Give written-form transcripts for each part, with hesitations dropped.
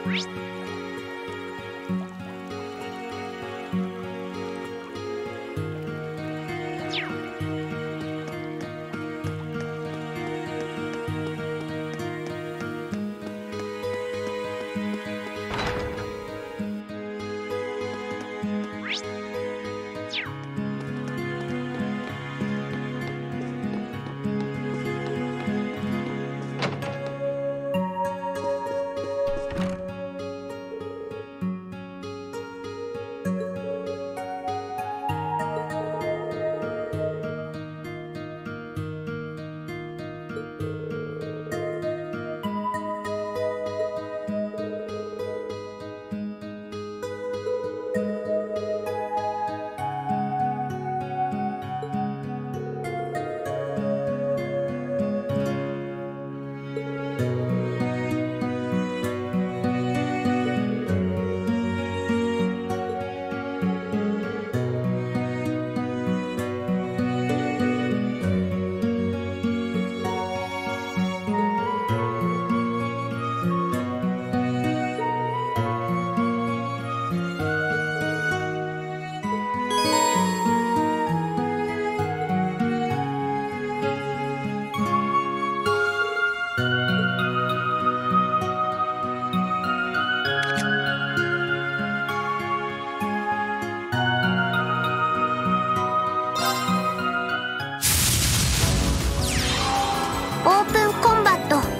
オープンコンバット。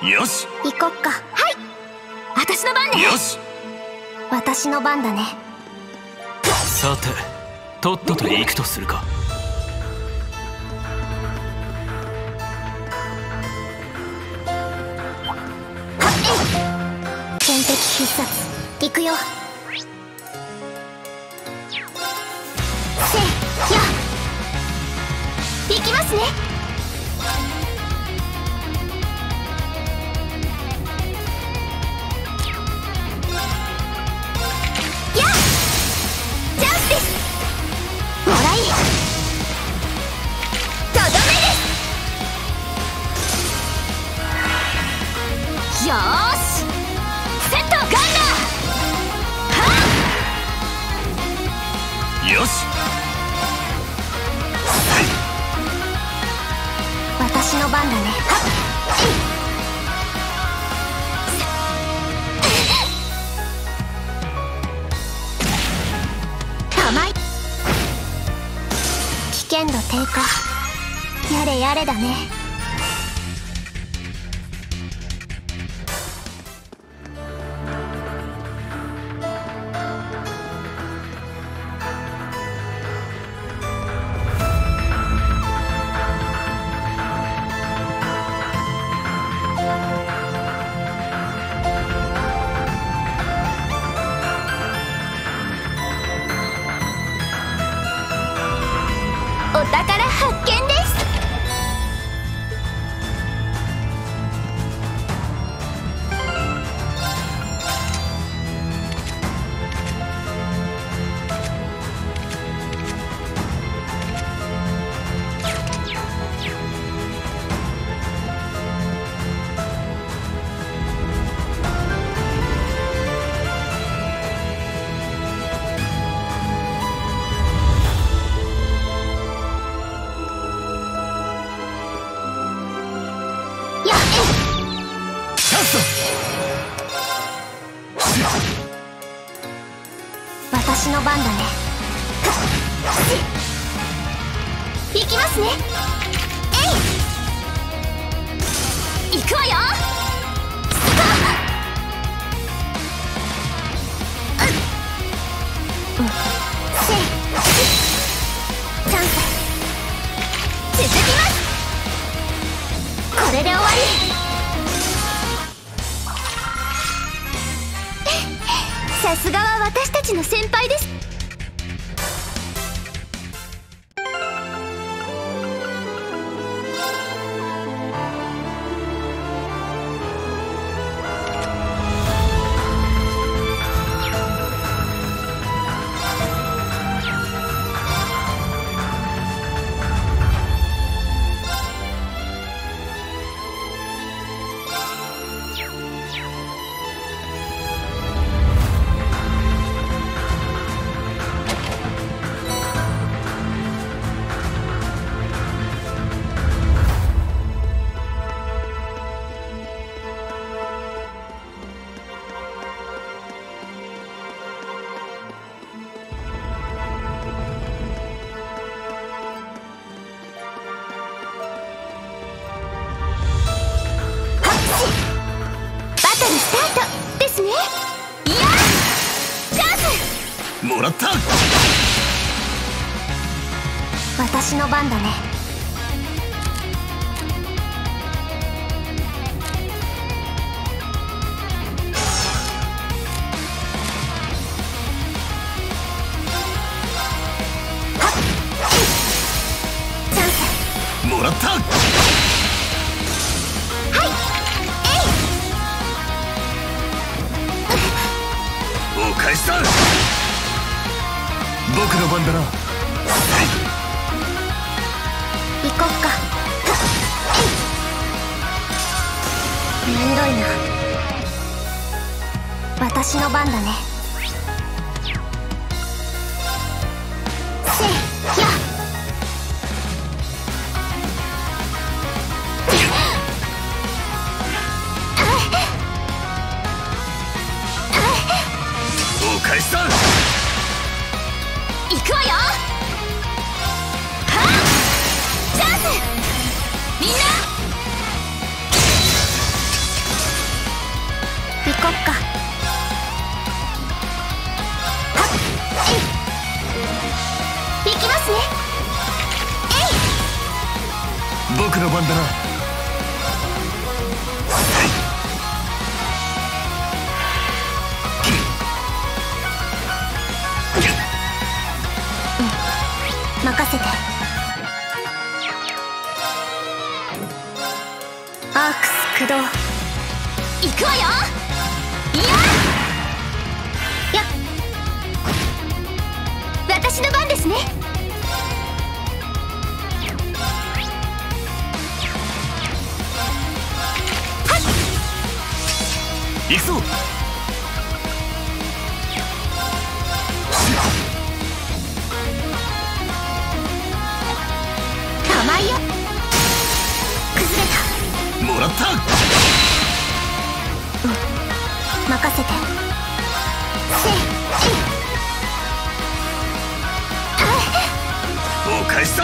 よし行こっか。はい、私の番ね。 よし私の番だね。 さてとっとと行くとするか。 天敵必殺行くよ。せや行きますね。やチャンスです。もらいとどめです。よーしセットガンナー。はよし私の番だね。はっ甘い。危険度低下。やれやれだね。お宝発見です。私の番だね。行きますね。えい行くわよ。チャンス続きます。これで終わり。さすがは私たちの先輩です。スタートですね。いやチャンスもらった。 私の番だね。はっチャンスもらった。返した。僕の番だな。 行こっか。めんどいな。私の番だね。せや返した。 行くわよ。はっチャンスみんな僕の番だな。 任せて。アークス駆動。行くわよ。いや私の番ですね。 行くぞ。 甘いよ。崩れた。 もらった。 任せて。 お返しだ。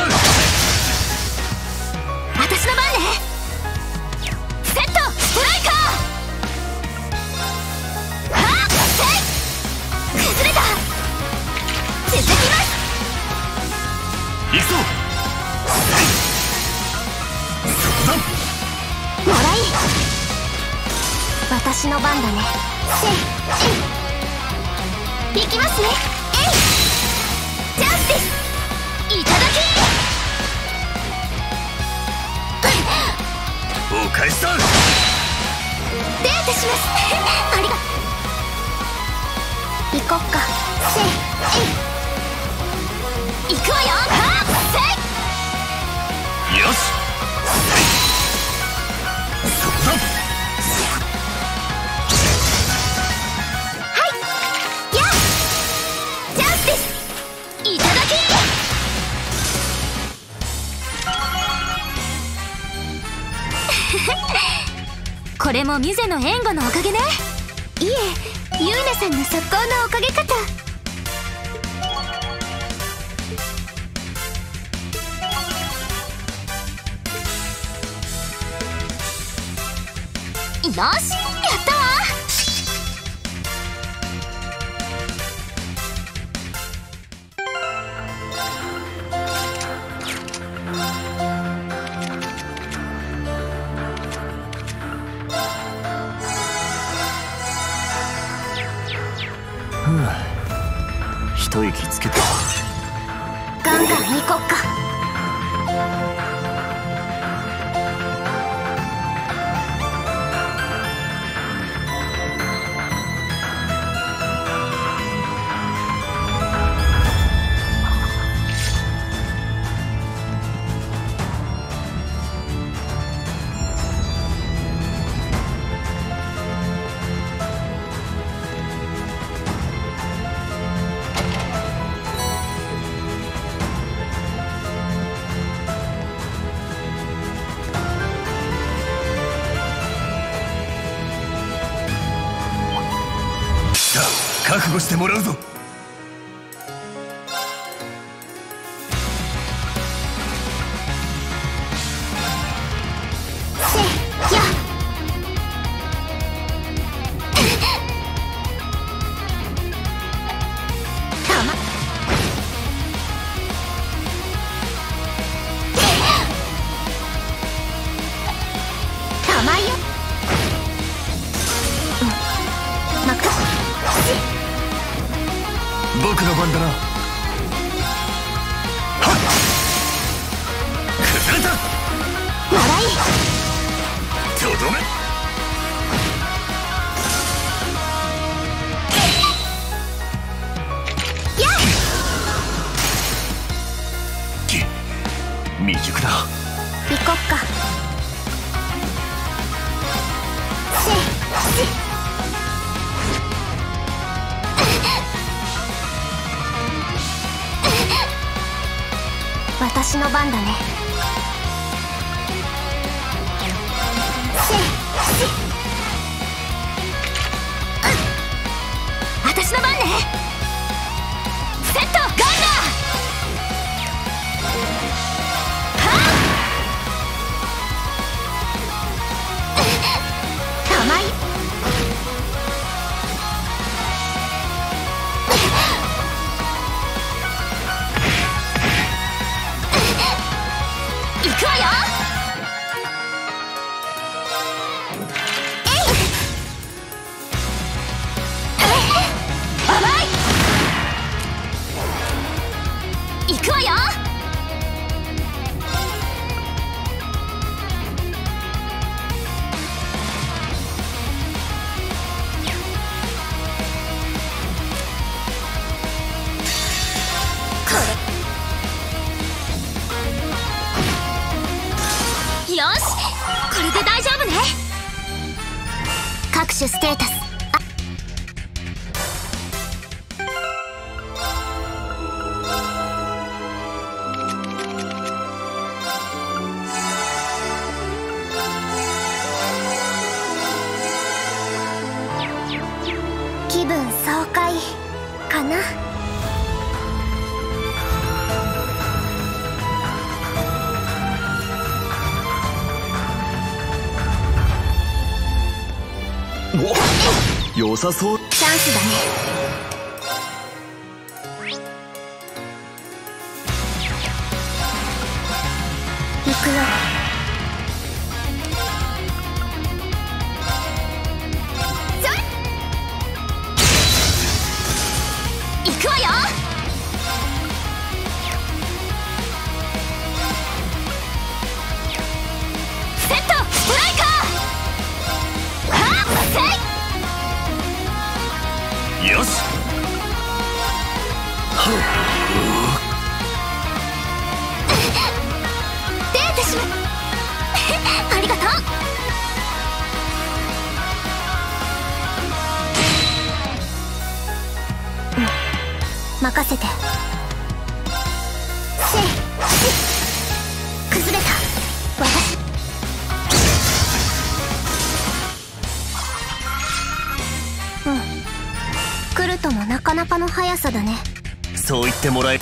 私の番ね。セットストライカー。はっせい。崩れた。続きます。 行くぞ。そこだ。 もらい。私の番だね。いきますね。チャンスです。いただき。 お返しだ。 手当てします。ありが。行こっか。行くわよ。はっせい。 よし。そこだ。 はいやっチャンスです。いただき。これもミュゼの援護のおかげね。いえ、ユーナさんの速攻のおかげかと。よし、やったわ。 一息つけた。 ガンガン行こっか。 覚悟してもらうぞ。 やたま甘いよ。 僕の番だな。はっ。崩れた。 もらい。 とどめ。 や未熟だ。 行こっか。私の番だね。私の番ね。セットガンダー。甘い。行くわよ。 よし、これで大丈夫ね。各種ステータス気分爽快かな。 お、良さそう。 チャンスだね。行くよ。それ行くわよ。セットストライカー。はっせい。 よし。 データしまありがとう。任せて。せい崩れた。私来るともなかなかの速さだね。 そう言ってもらえ。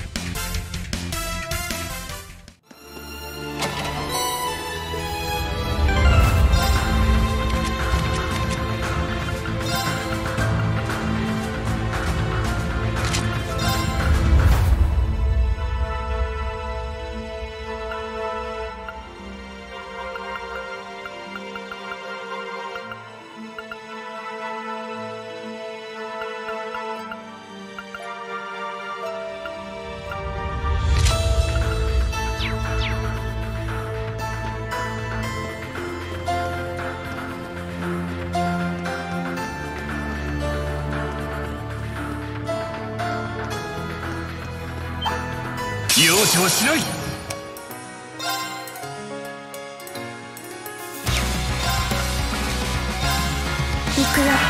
容赦はしない。 行くよ。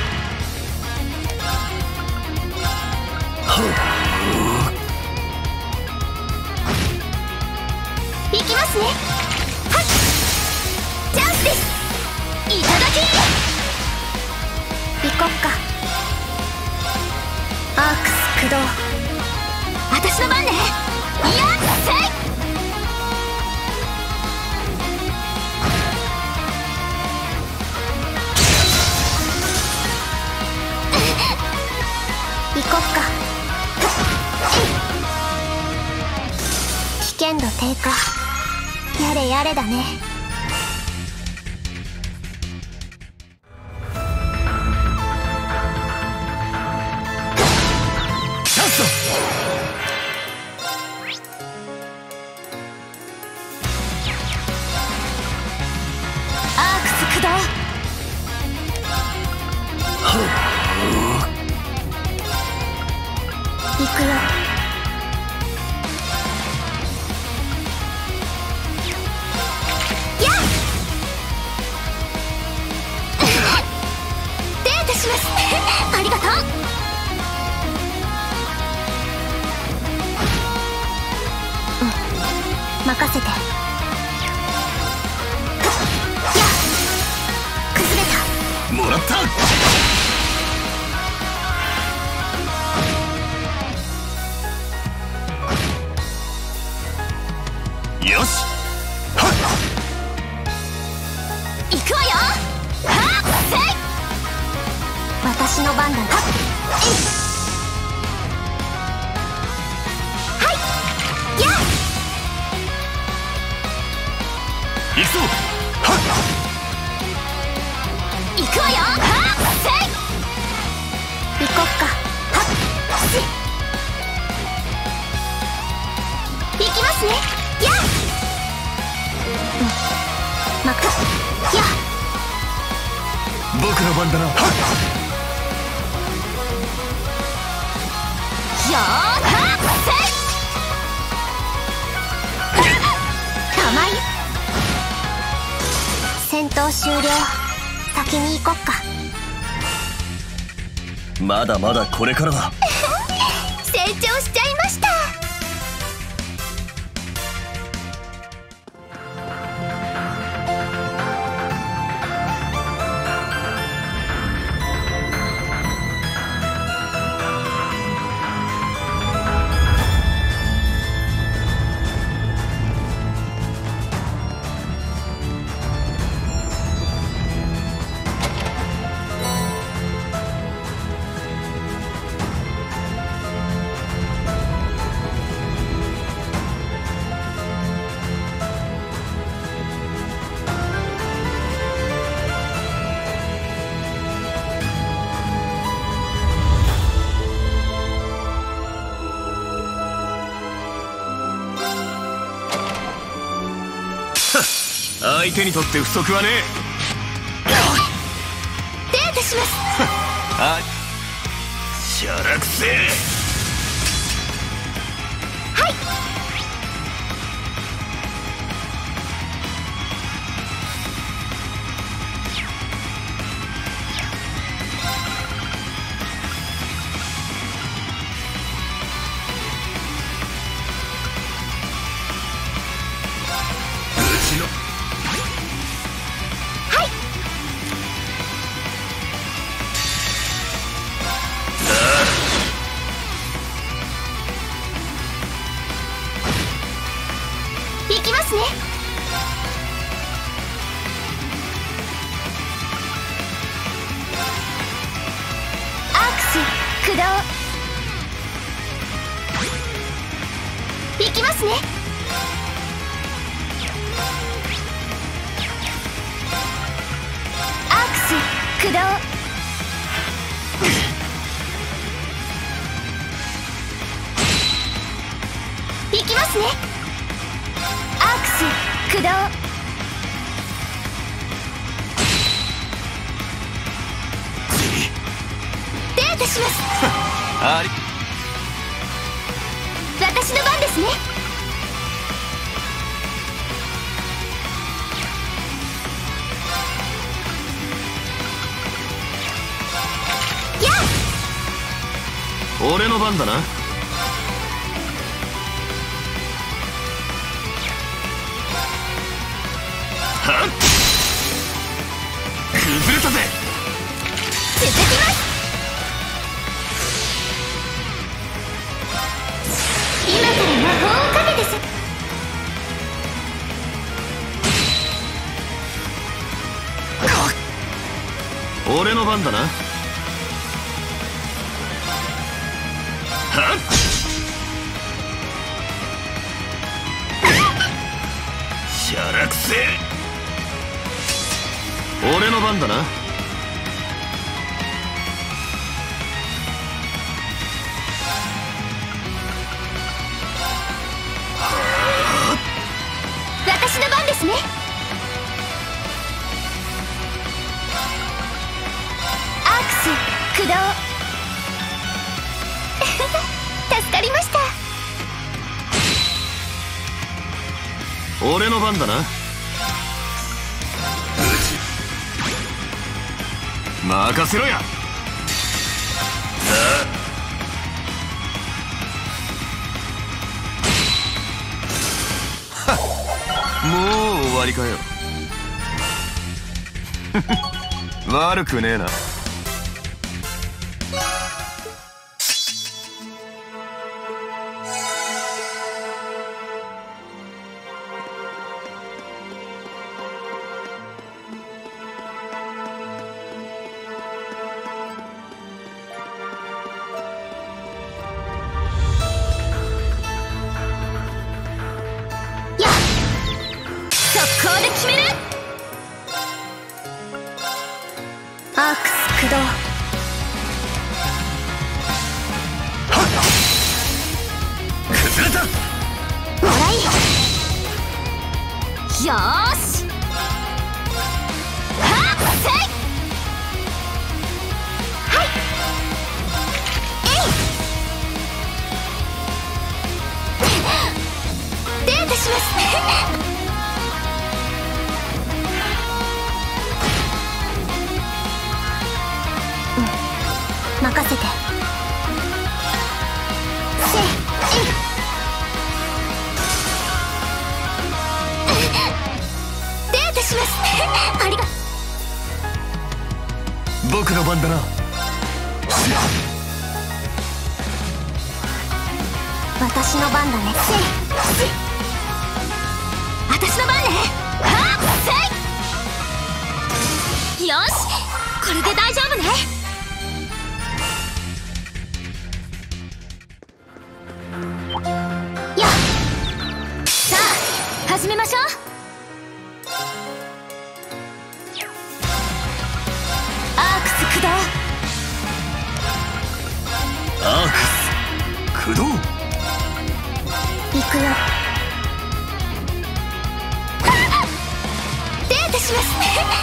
行きますね。はっ、チャンスです。いただき。行こっか。アークス駆動。私の番ね。いやっせい。行こっか。危険度低下。やれやれだね。 チャンスだ。 アークス駆動。行くよ。やっデータしますありがとう。任せて。やっ崩れた。 もらった。よし。はっ、 行くわよ。はっせい。私の番だ。はっえい。はいやっ行くぞ。はっ、 行くわよ。はっせい。行こっか。はっせい。行きますね。やっまかやっ僕の番だな。はっ、 よーはっせい。甘い。 戦闘終了。先に行こっか。 まだまだこれからだ。 成長しちゃいました。 相手にとって不足はねえ。 手当てします。 あ、しゃらくせえ。 はい。行きますね。アクス駆動。行きますね。アクス駆動。行きますね。アクス駆動。手当てします。 あり。 私の番ですね。や俺の番だな。 はっ、崩れたぜ。 続きます。今から魔法をかけてす。 俺の番だな。 はっ、しゃらくせえ。 俺の番だな。 私の番ですね。アクス駆動。助かりました。 俺の番だな。 任せろや。 もう終わりかよ。悪くねえな。 速攻で決める。アークス駆動。 崩れた。 もらい。よーし。はっせい。はい。手当てします。 ありが僕の番だな。 私の番だね。私の番ね。はっせい。よし、これで大丈夫ね。やっ、さあ始めましょう。アークス駆動。 アークス駆動。 行くよ。デートします。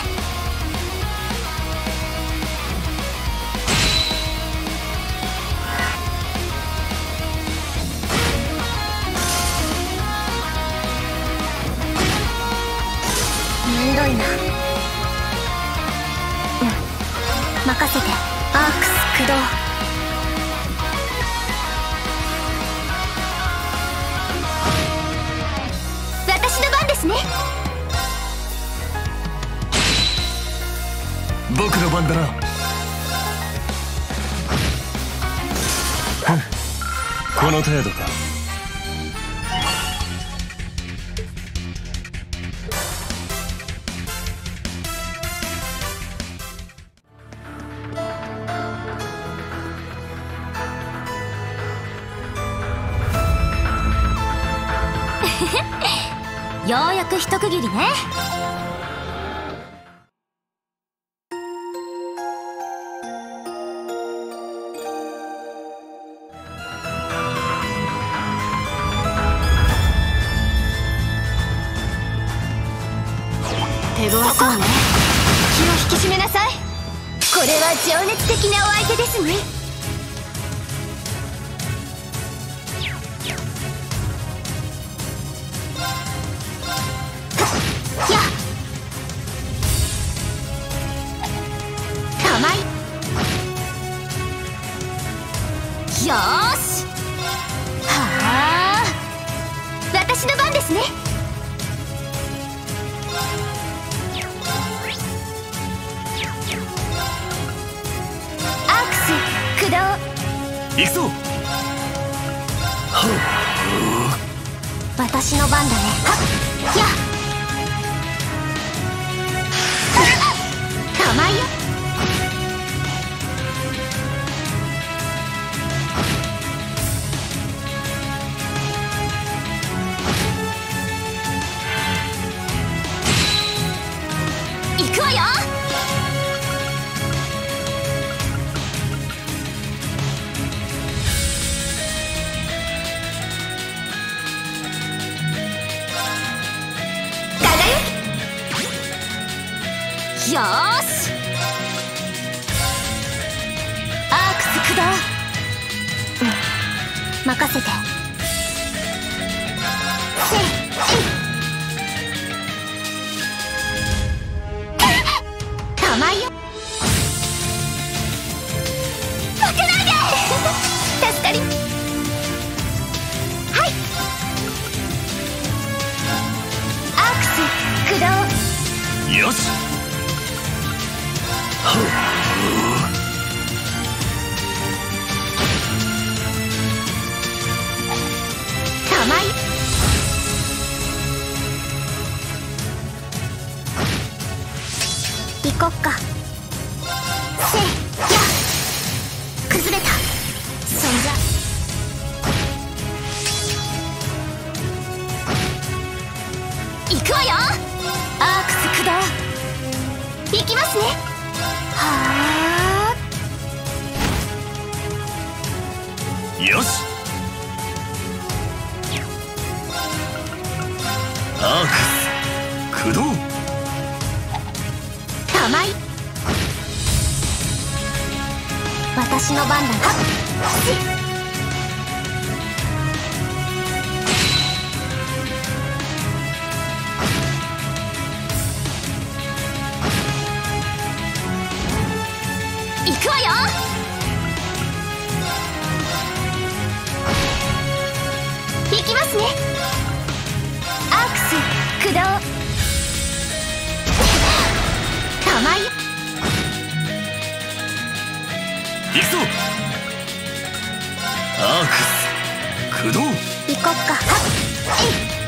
めんどいな。うん、任せて。アークス駆動。私の番ですね。 僕の番だな。 この程度か。 ようやく一区切りね。手強そうね。気を引き締めなさい。これは情熱的なお相手ですね。やっ、甘い。よーし。はあ、私の番ですね。アークス駆動。 行くぞ。 私の番だね。はっ、やっ、甘いよ。行くわよ。よーし。アークス駆動。うん、任せて。せい。甘いよ。負けないで。助かり。はい。アークス駆動。 よし。 甘い。行こっか。せいや。崩れた。そんじゃ行くわよ。アークス駆動。行きますね。はあ。よし。アークス駆動。 甘い。私の番だな。行くわよ。行きますね。アークス駆動。 駆動。 行こっか。はっ、えい。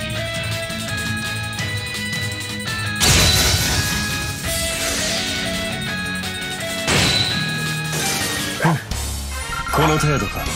この程度か。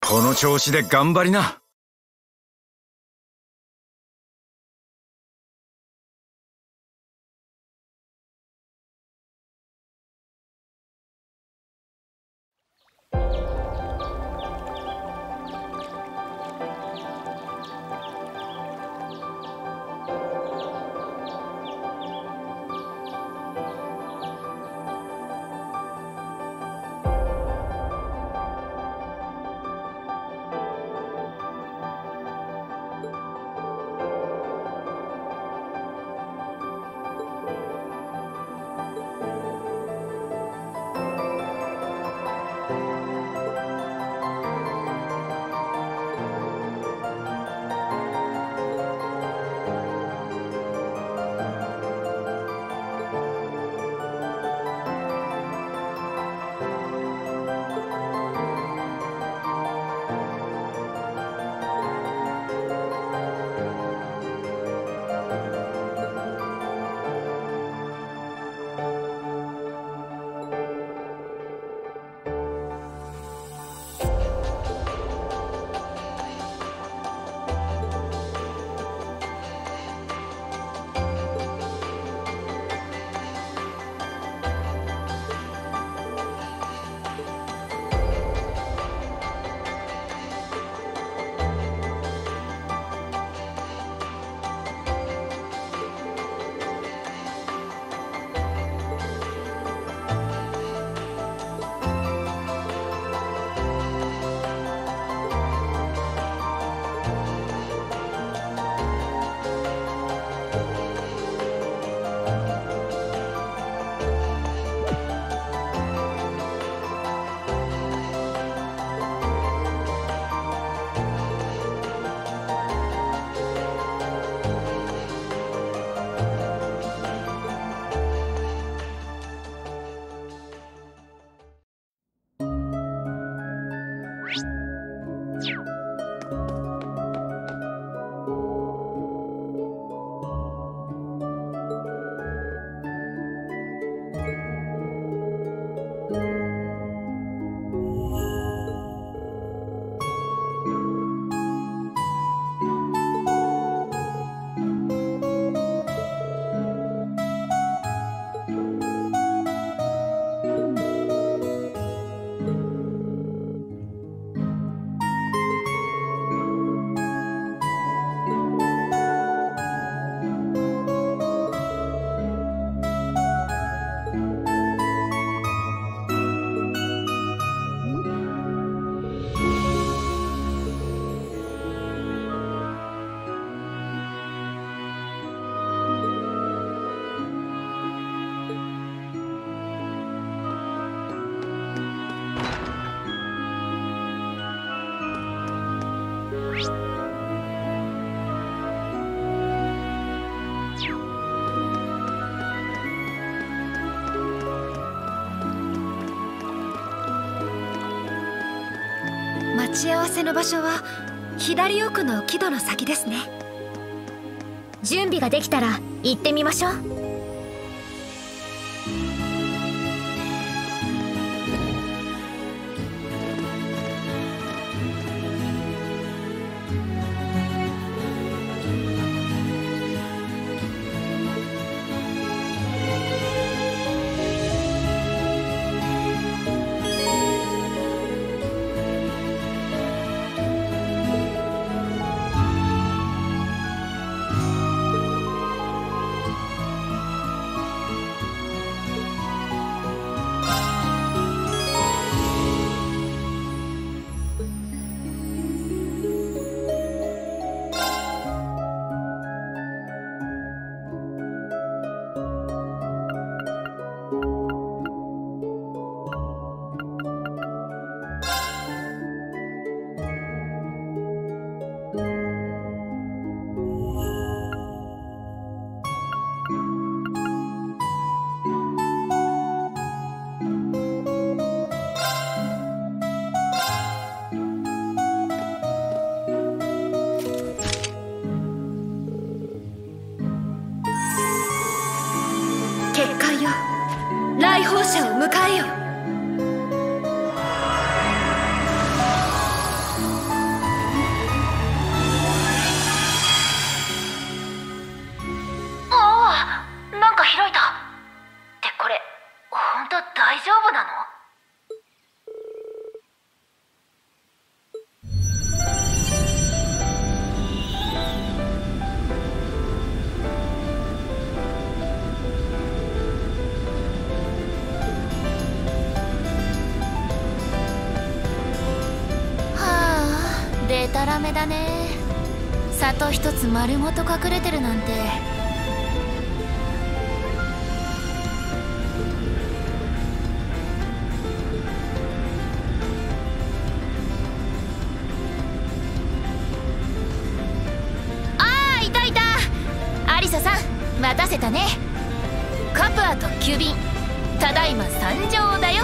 この調子で頑張りな。 待ち合わせの場所は左奥の木戸の先ですね。 準備ができたら行ってみましょう。 でたらめだね。里一つ丸ごと隠れてるなんて。あー、いたいた。アリサさん、待たせたね。カプア特急便ただいま参上だよ。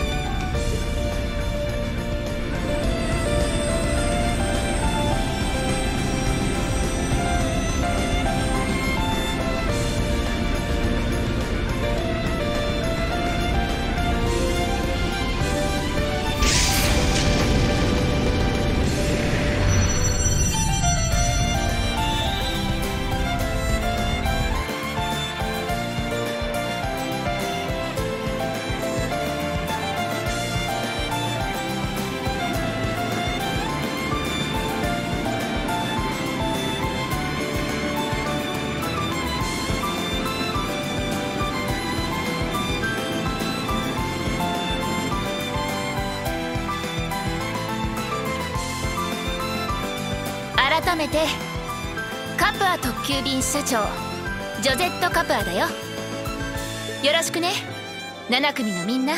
改めてカプア特急便社長ジョゼット・カプアだよ。よろしくね、7組のみんな。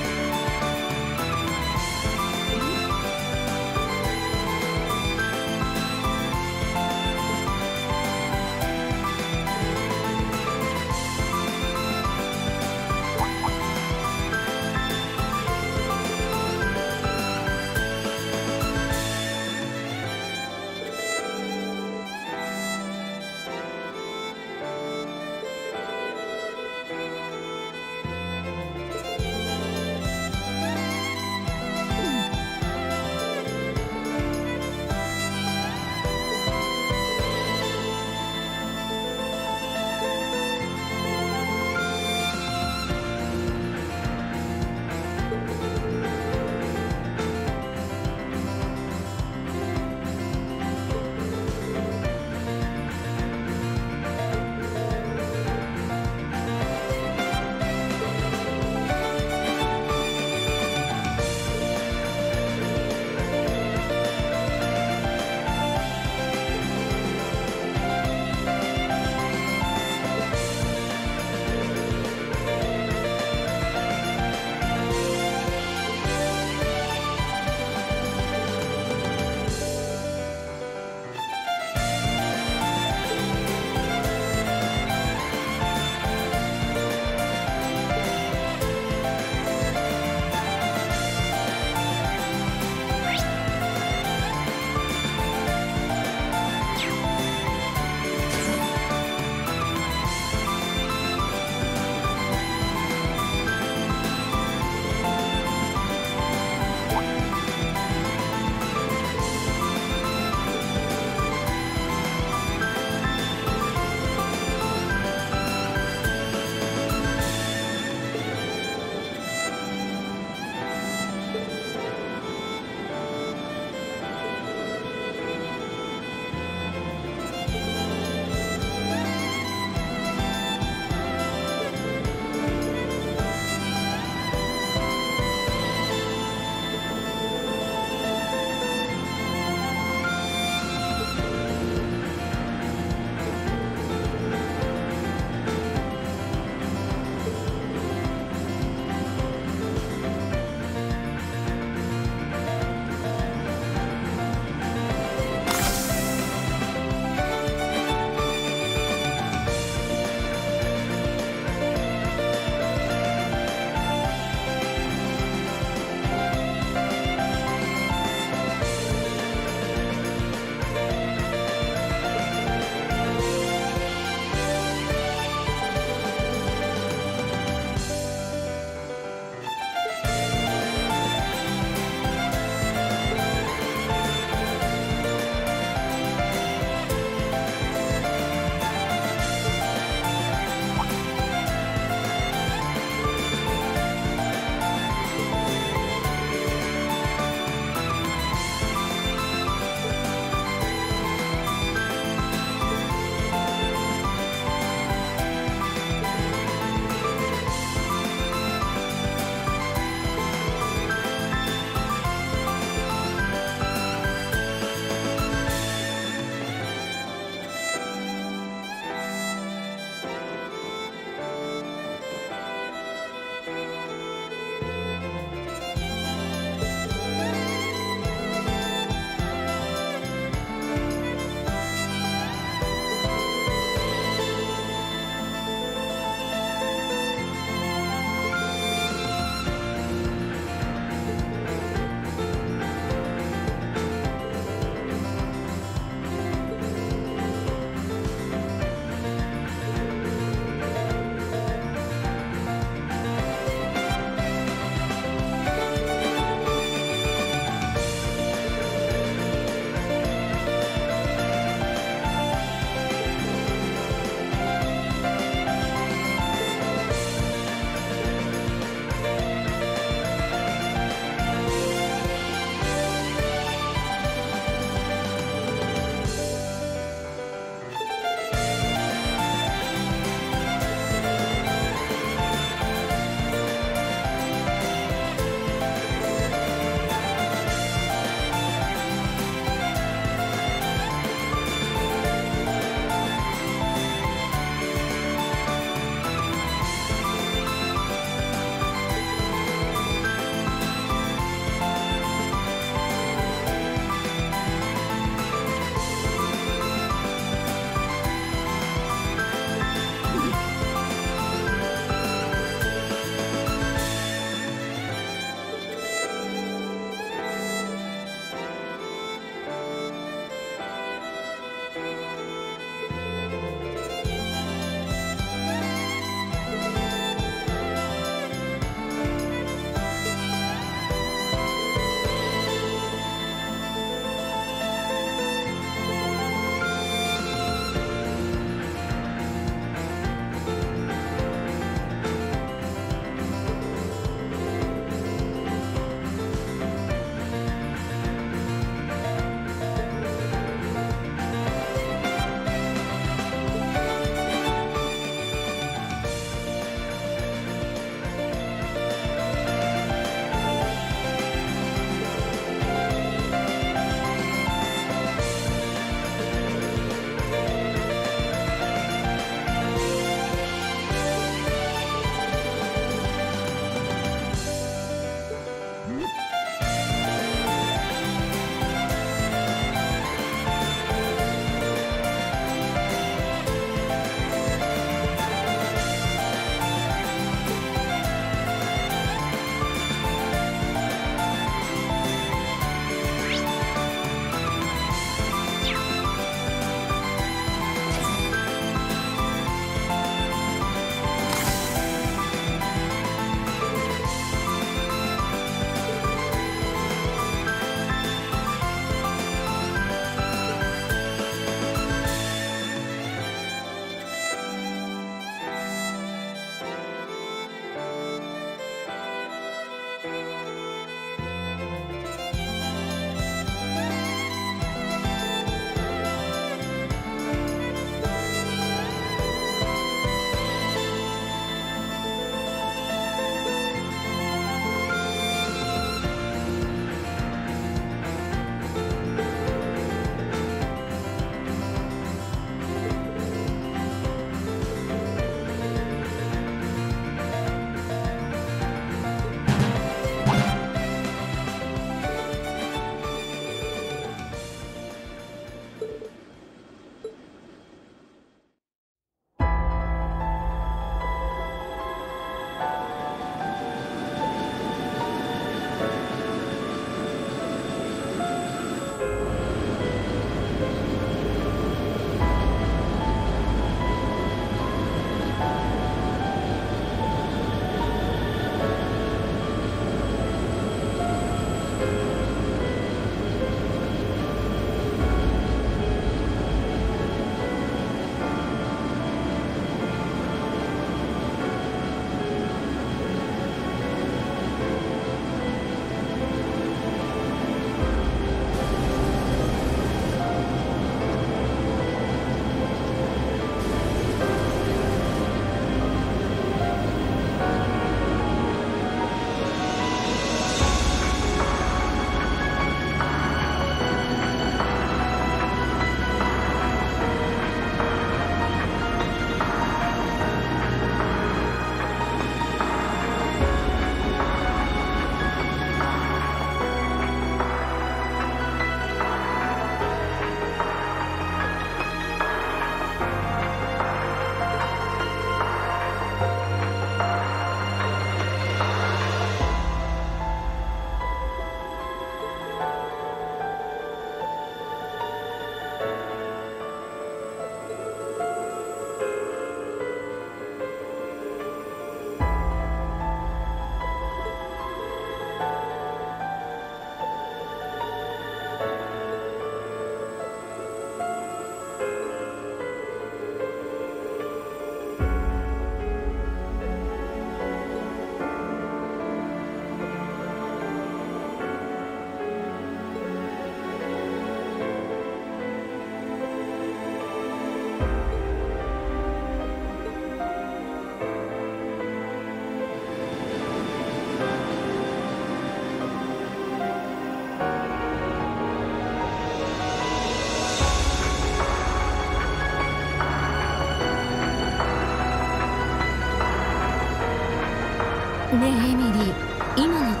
ねえエミリー、今のって。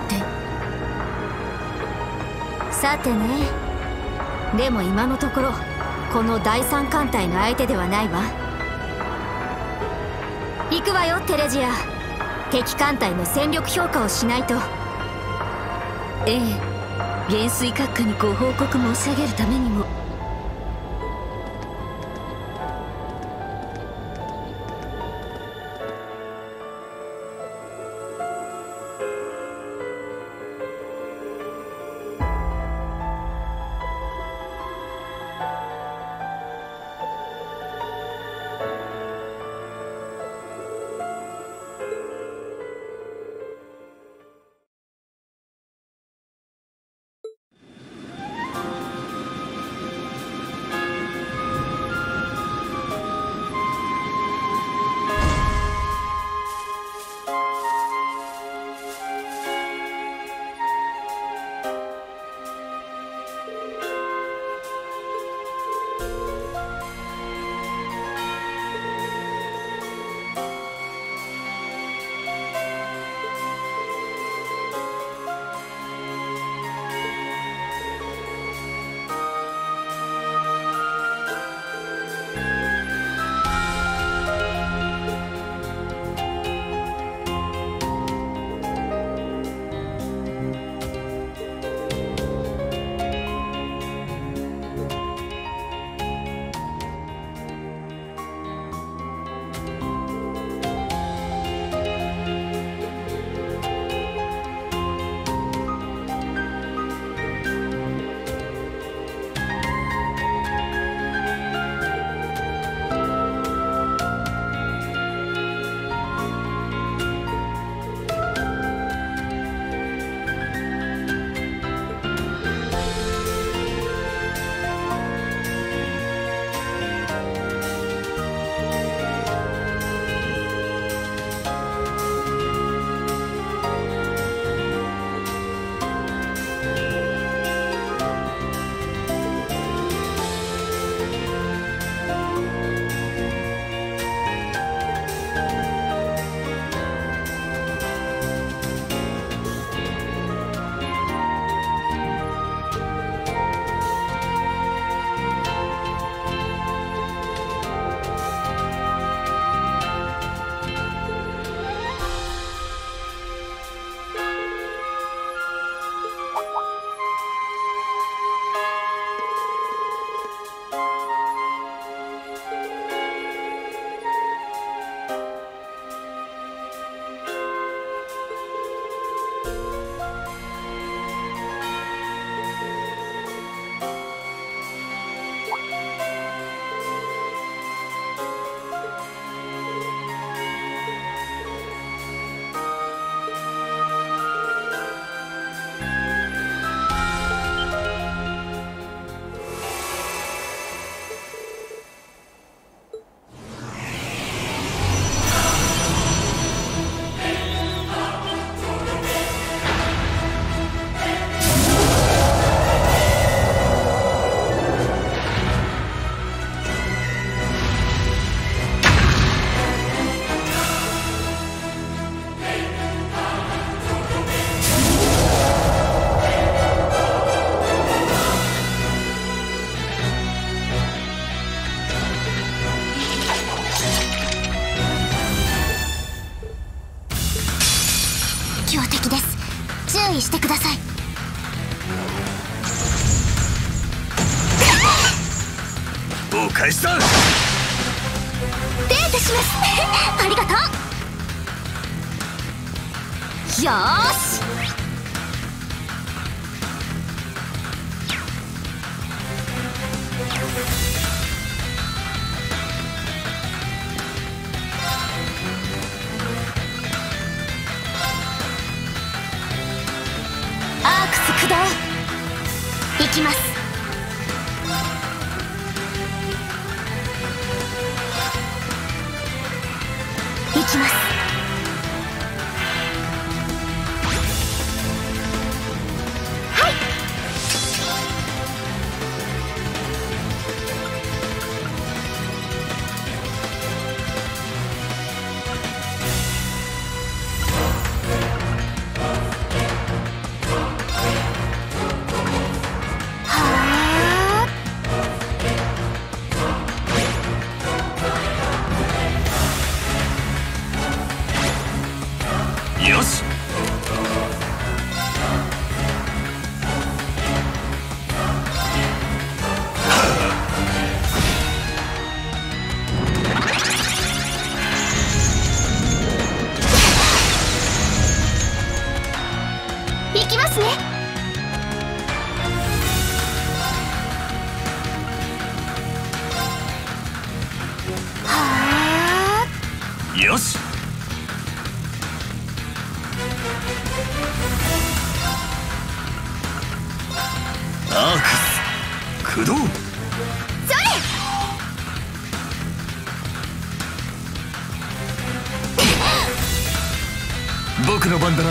さてね、でも今のところこの第三艦隊の相手ではないわ。行くわよテレジア。敵艦隊の戦力評価をしないと。ええ、元帥閣下にご報告申し上げるためにも。 注意してください。 お返しだ。 手当てしますありがとう。よーし、アークス駆動行きます。行きます。はい。 駆動。 それ。 僕の番だな。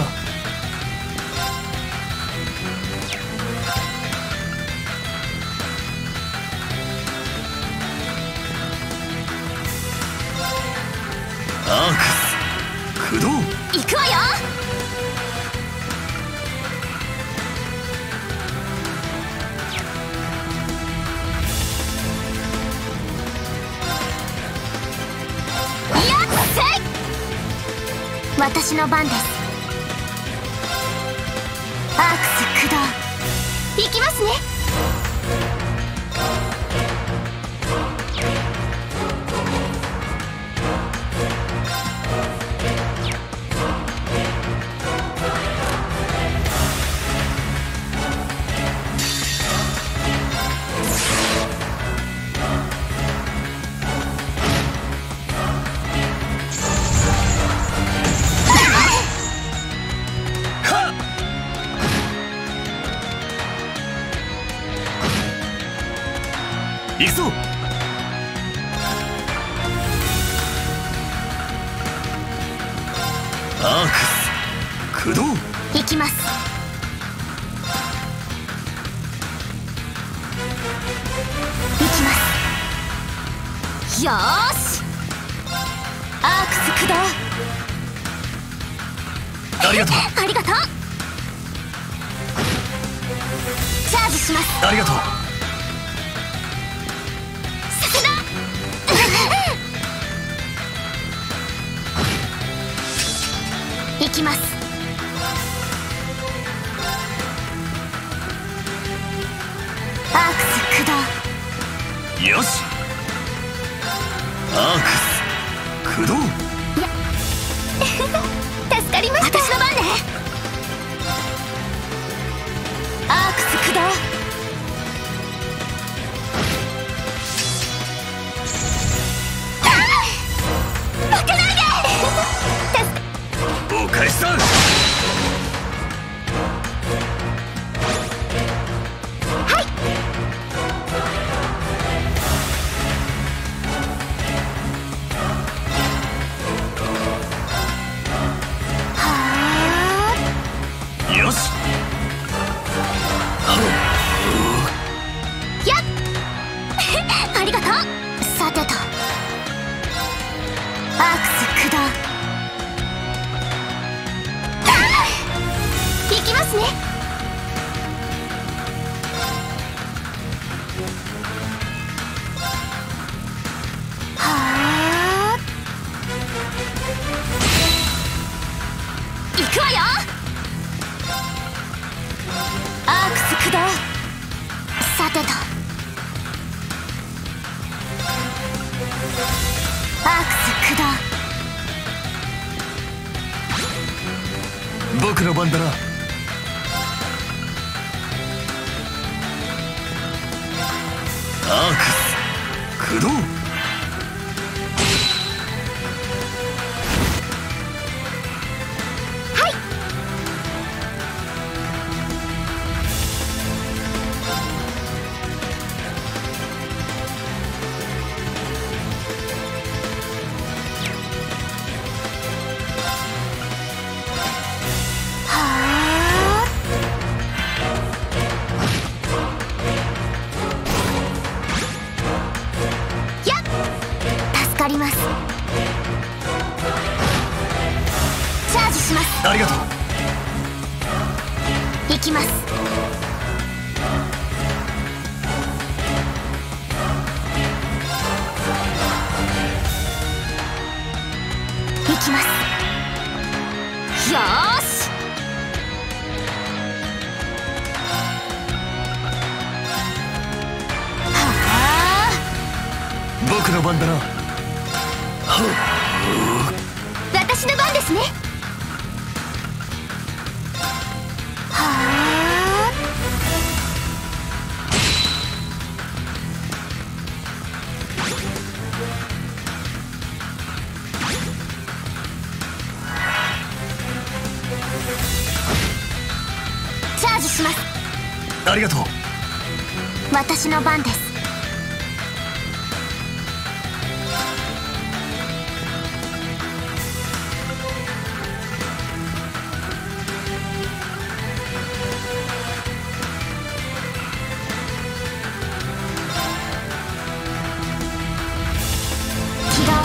アークス駆動。 行くわよ。私の番です。アークス駆動。行きますね。 行くぞ。 アークス駆動。 行きます。行きます。よーし。アークス駆動。 ありがとう。 ありがとう。チャージします。 ありがとう。 さすが。行きます。アークス駆動。 よし。アークス駆動。 助かりました。私の番ね。アークス駆動。負けないで。 お返しだ。 はい。はよし。 ーやっありがとう。さてとアークス駆動。行きますね。はあ。行くわよ。アークス駆動。さてとアークス駆動。 僕の番だな。 アークス駆動。 はい。はあ。やっ助かります。チャージします。 ありがとう。 行きます。行きます。よーし。はあ。 僕の番だな。 私の番ですね。はあ。チャージします。 ありがとう。 私の番です。起動。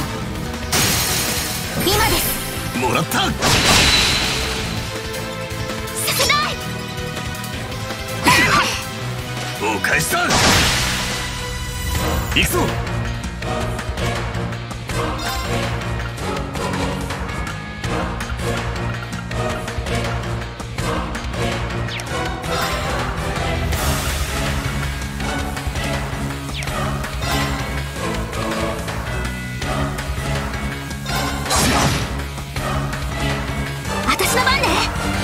今です。 もらった。 させない。 お返しだ。行くぞ。 私の番ね。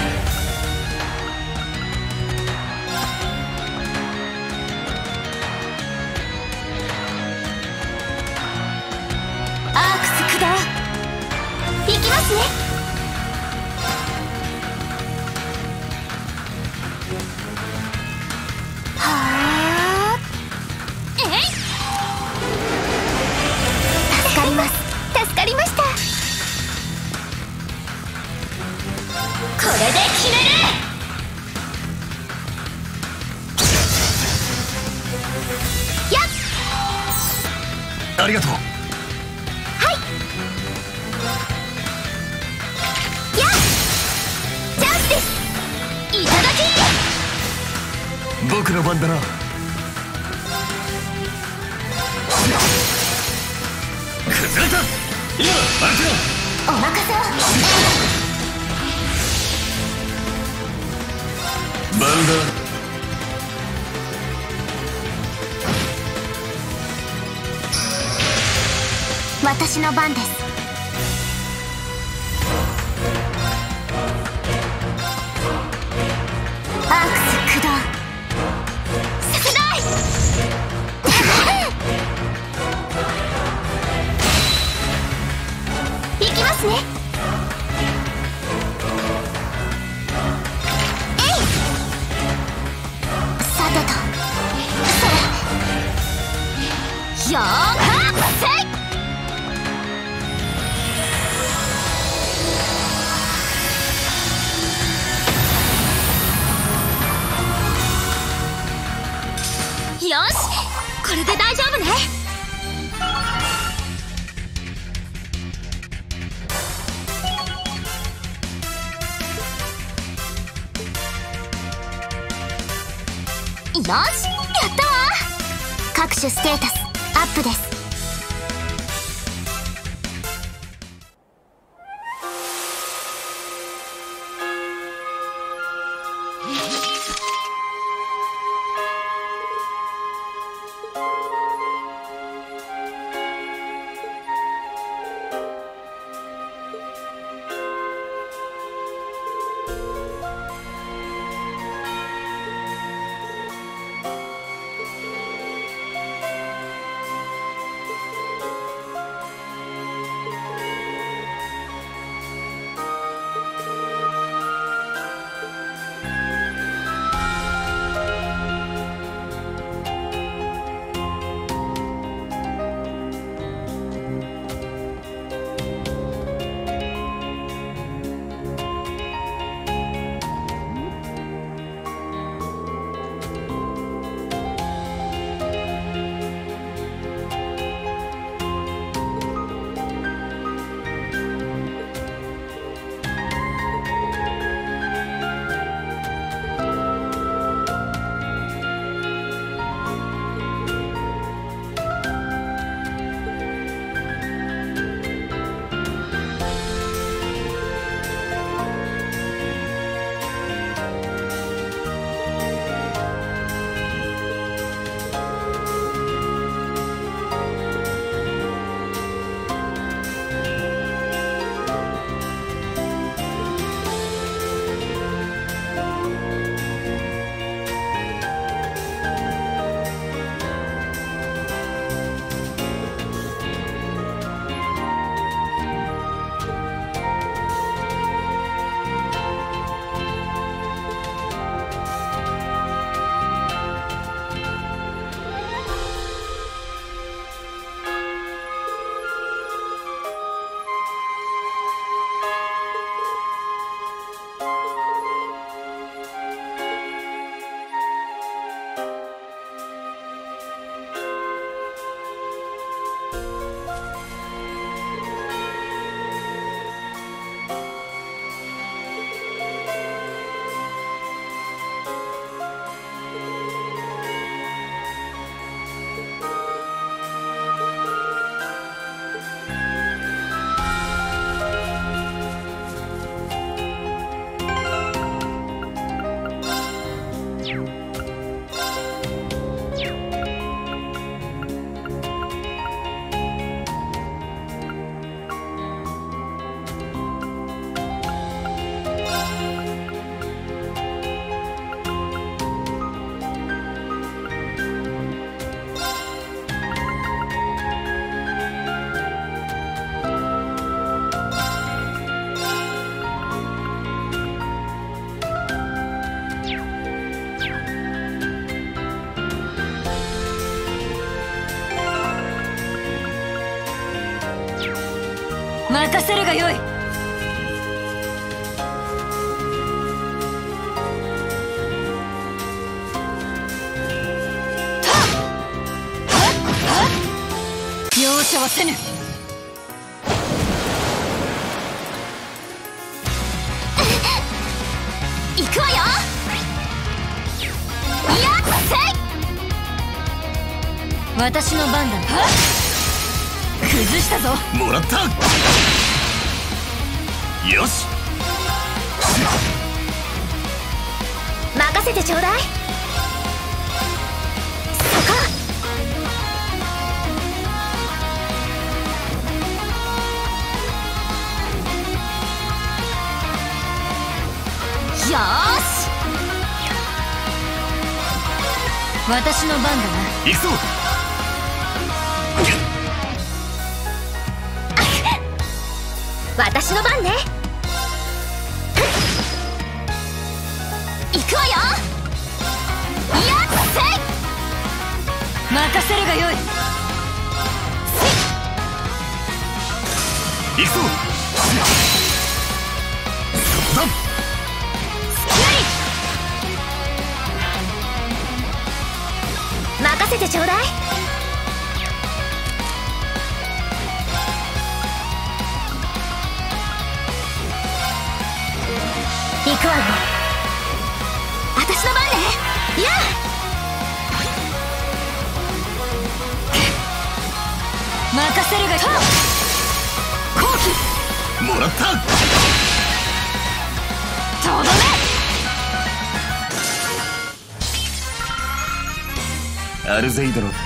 アークス駆動。行きますね。はあ。えい。助かります。助かりました。これで決める。やっ。 ありがとう。 やっ。チャンスです。いただき。 僕の番だな。崩れた。今アルテお任せを。 ナ番だ。 私の番です。アークス駆動。させない。行きますね。えい。さてとそれ。よーかせい。よし、これで大丈夫ね。よし、やったわ。各種ステータスアップです。 任せるがよい。容赦はせぬ。 行くわよ。やっせい。 私の番だ。崩したぞ。 もらった。よし。 任せてちょうだい。そこ。よーし。 私の番だな。 行くぞ。 私の番ね。行くわよ。やっせい。 任せるがよい。 行くぞ。そこだ。 任せてちょうだい。行くわよ。私の番ね。やあ。 任せるがよい。 後期もらった。 とどめ。 アルゼイドロ。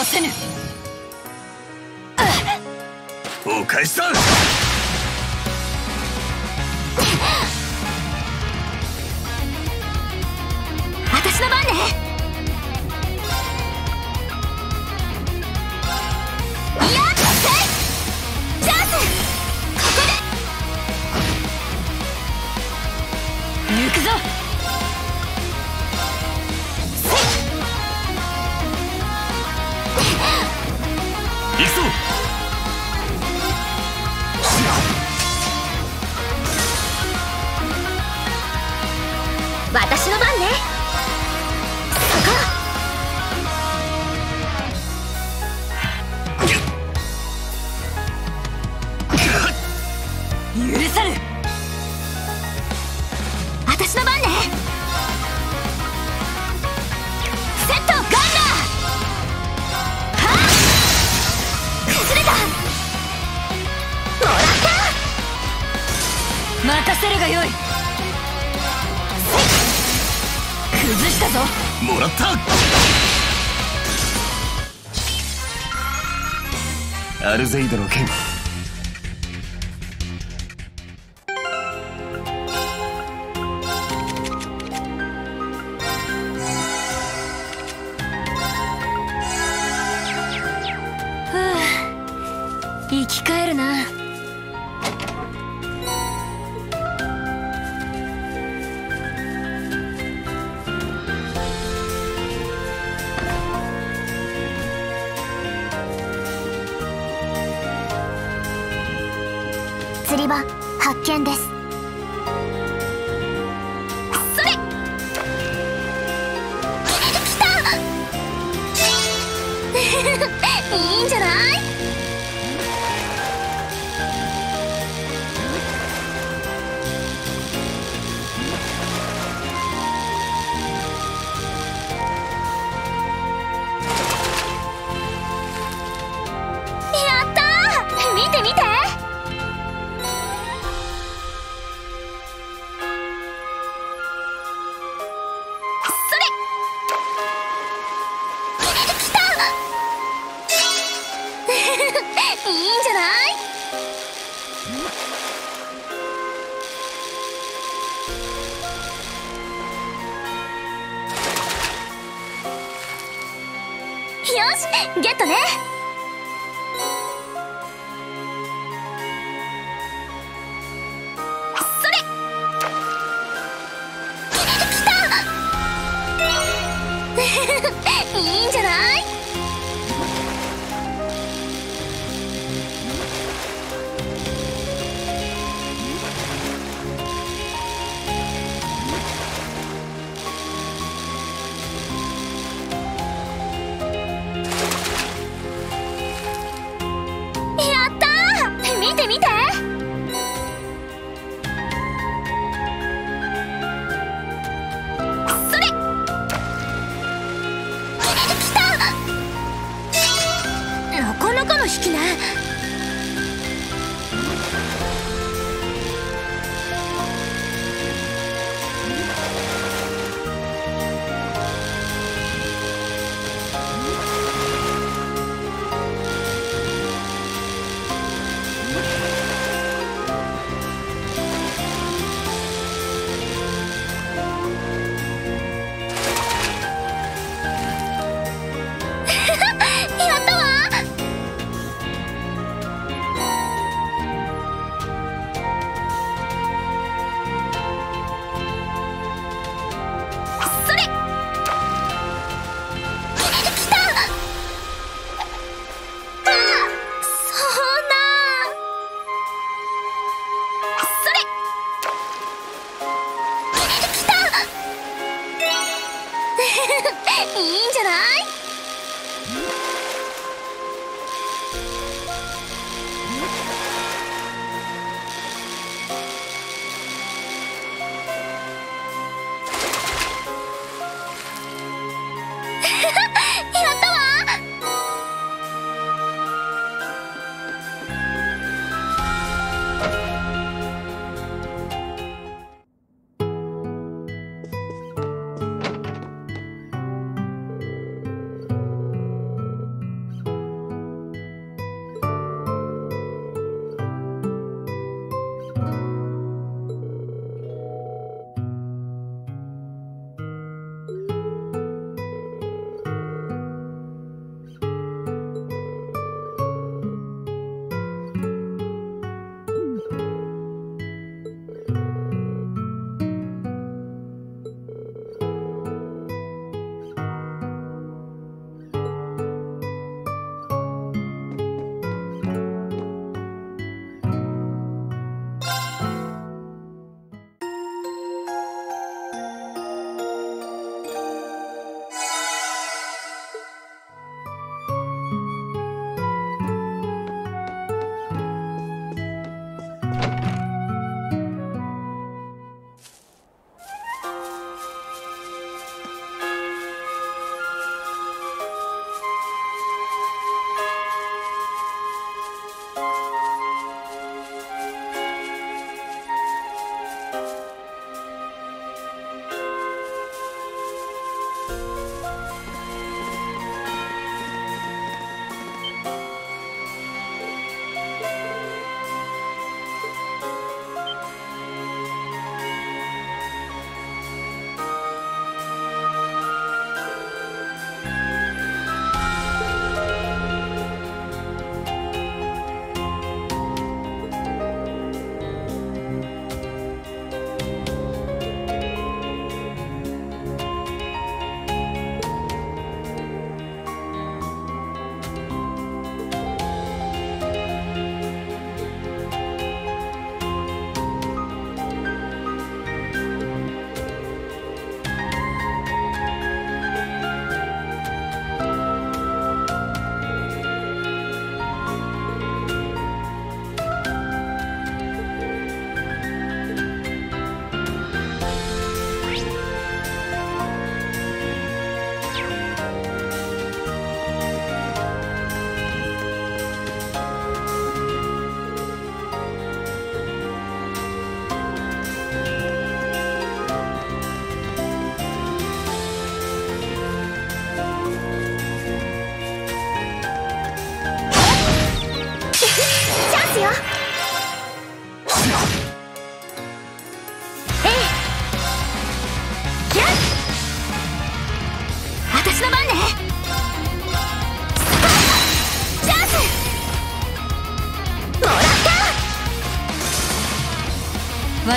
せぬ。 お返しだ。 私の番ね。いやっせいチャンス。ここで行くぞ。 行くぞ。 私の番ね。そこ許さぬ。 私の番ね。セットガンダー。はあ崩れた。もらった。 任せるがよい。崩したぞ。 もらった。アルゼイドの剣。 生き返るな。 釣り場発見です。それ来たいいんじゃない。やったー。見て見て。いいんじゃない。よしゲットね。それ来たいいんじゃない。見て見て。それ来た。なかなかの引きね。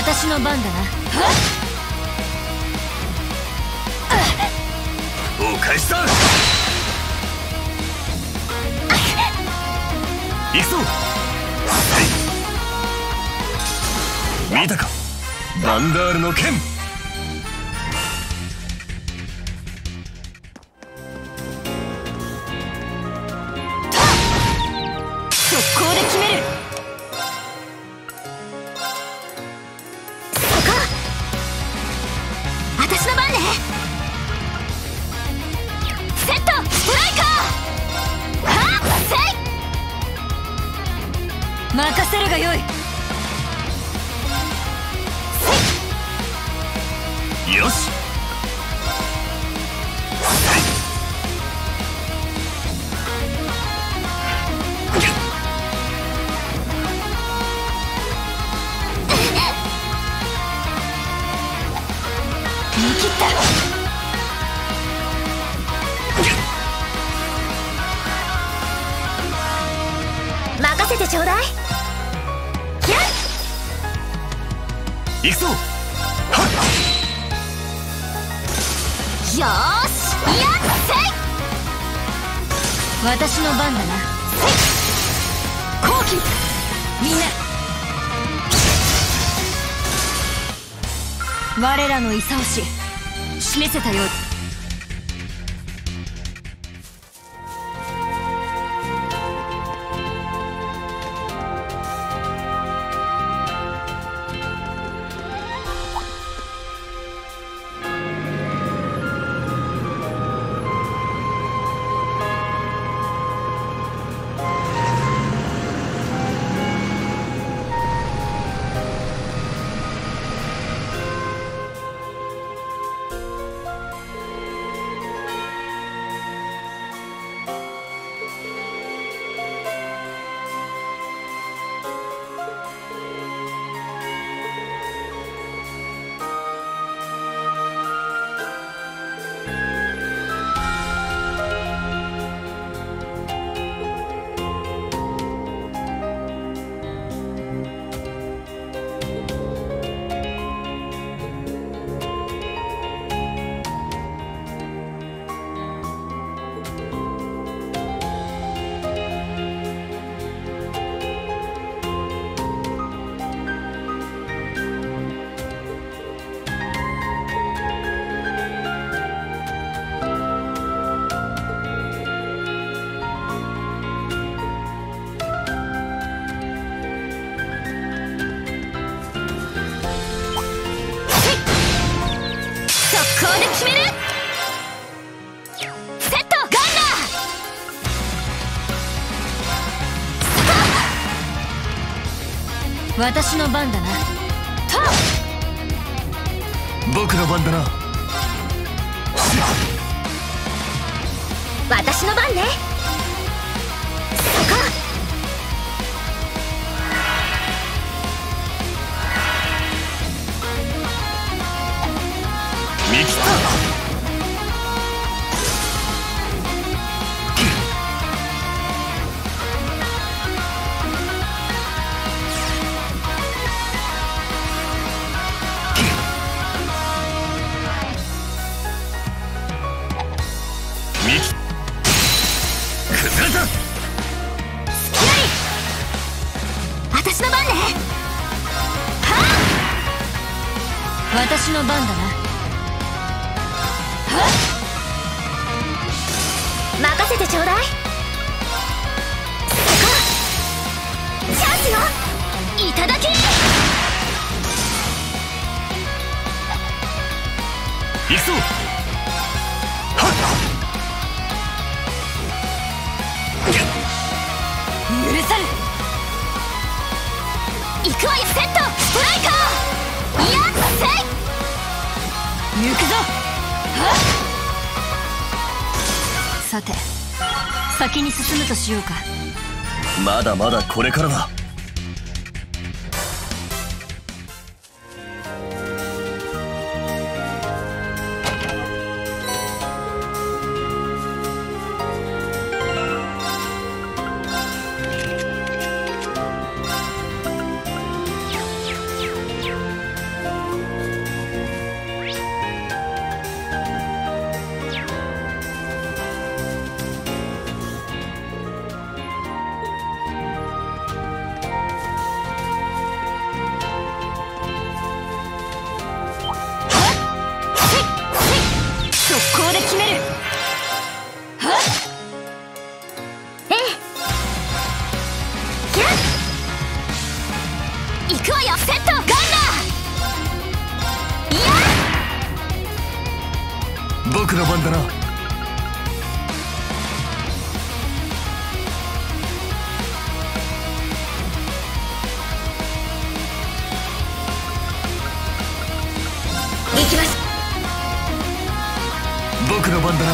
私の番だな。 お返しだ。行くぞ。見たか、バンダールの剣。 速攻で決める。 そこ、私の番ね。セットストライカー。はっせい。 任せるがよい。 よし。 見切った。 任せてちょうだい。キャッ。 行くぞ。 よーし、やっせい。 私の番だな。後期みんな、我らの勇をし示せたよう。 決める。セットガンナー。私の番だな。 僕の番だな。 私の番ね。そこ。 見切った。崩れた。 隙あり。私の番ね。はあ、私の番だな。 任せてちょうだい。そこ。チャンスよ。いただき。 行くぞ。 許さぬ。 行くわよ。セットストライカー。やっせい。 行くぞ。さて、先に進むとしようか。 まだまだこれからだ。 僕の番だな。 行きます。 僕の番だな。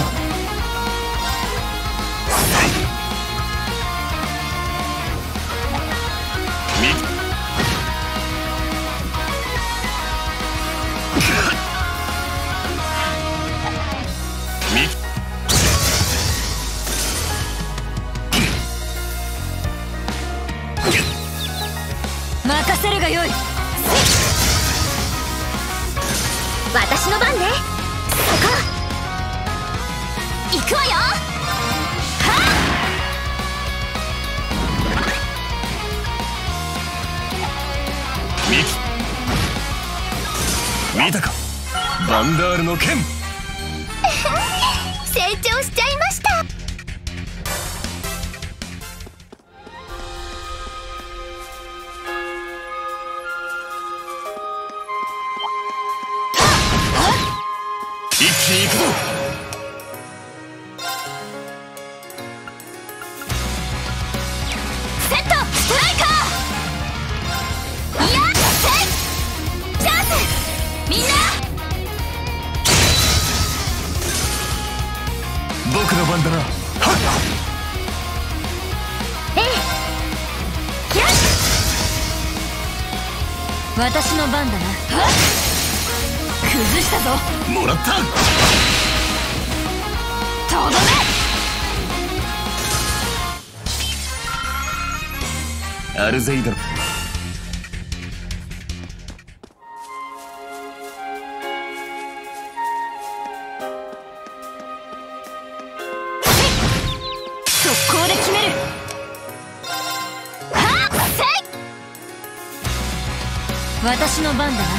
任せるがよい。私の番ね。そこ行くわよ。は見たか、バンダールの剣。 成長しちゃいました。 一気に行くぞ。 セットストライカー。いやせいチャンス。みんな僕の番だな。はっ。 キャッ私の番だな。崩したぞ。 もらった。 とどめ。 アルゼイドの速攻で決める。 はっせい。 私の番だな。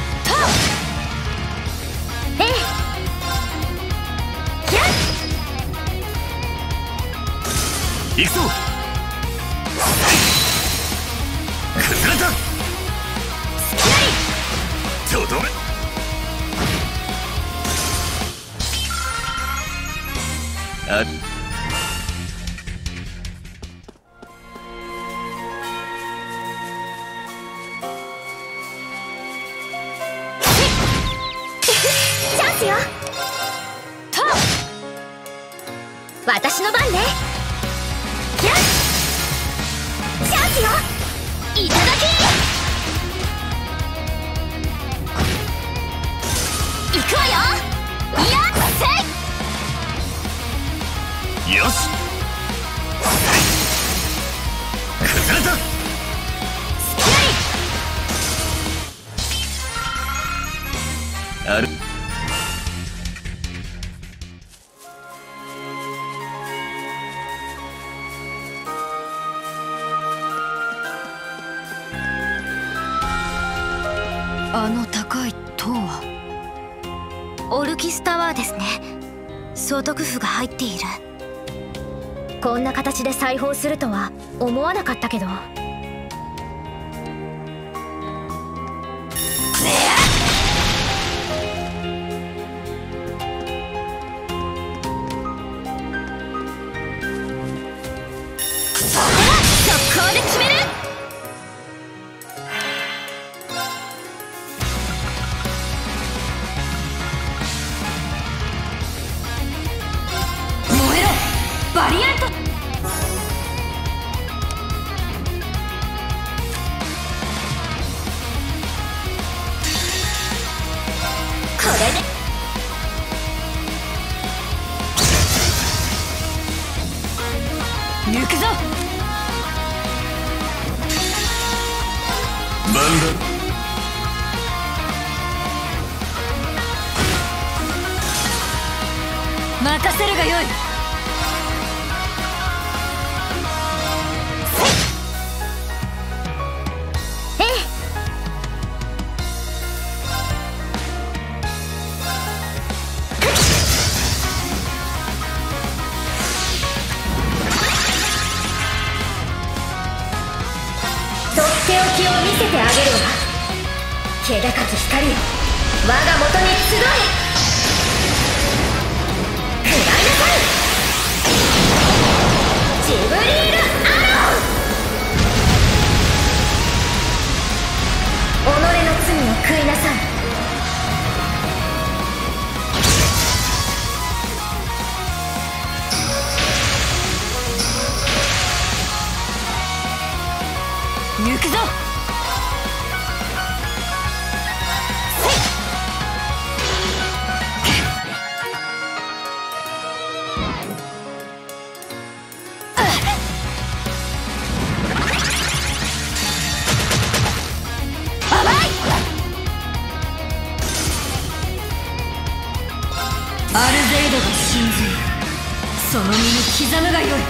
行くぞ。崩れた。 スキラリとどめ。あチャンスよ。と私の番ね。キャッチャンスよ。いただき。行くわよ。いやせい。 よし。崩れた。 スキラリある。 あの高い塔はオルキスタワーですね。総督府が入っている。こんな形で裁縫するとは思わなかったけど。 速攻で決める。 燃えろバリアント。 これで抜くぞ。 バンダ任せるがよい。 とっておきを見せてあげるわ。気高き光よ、我が元に集え。 行くぞ。アルゼイドが神髄、その身に刻むがよい。参る。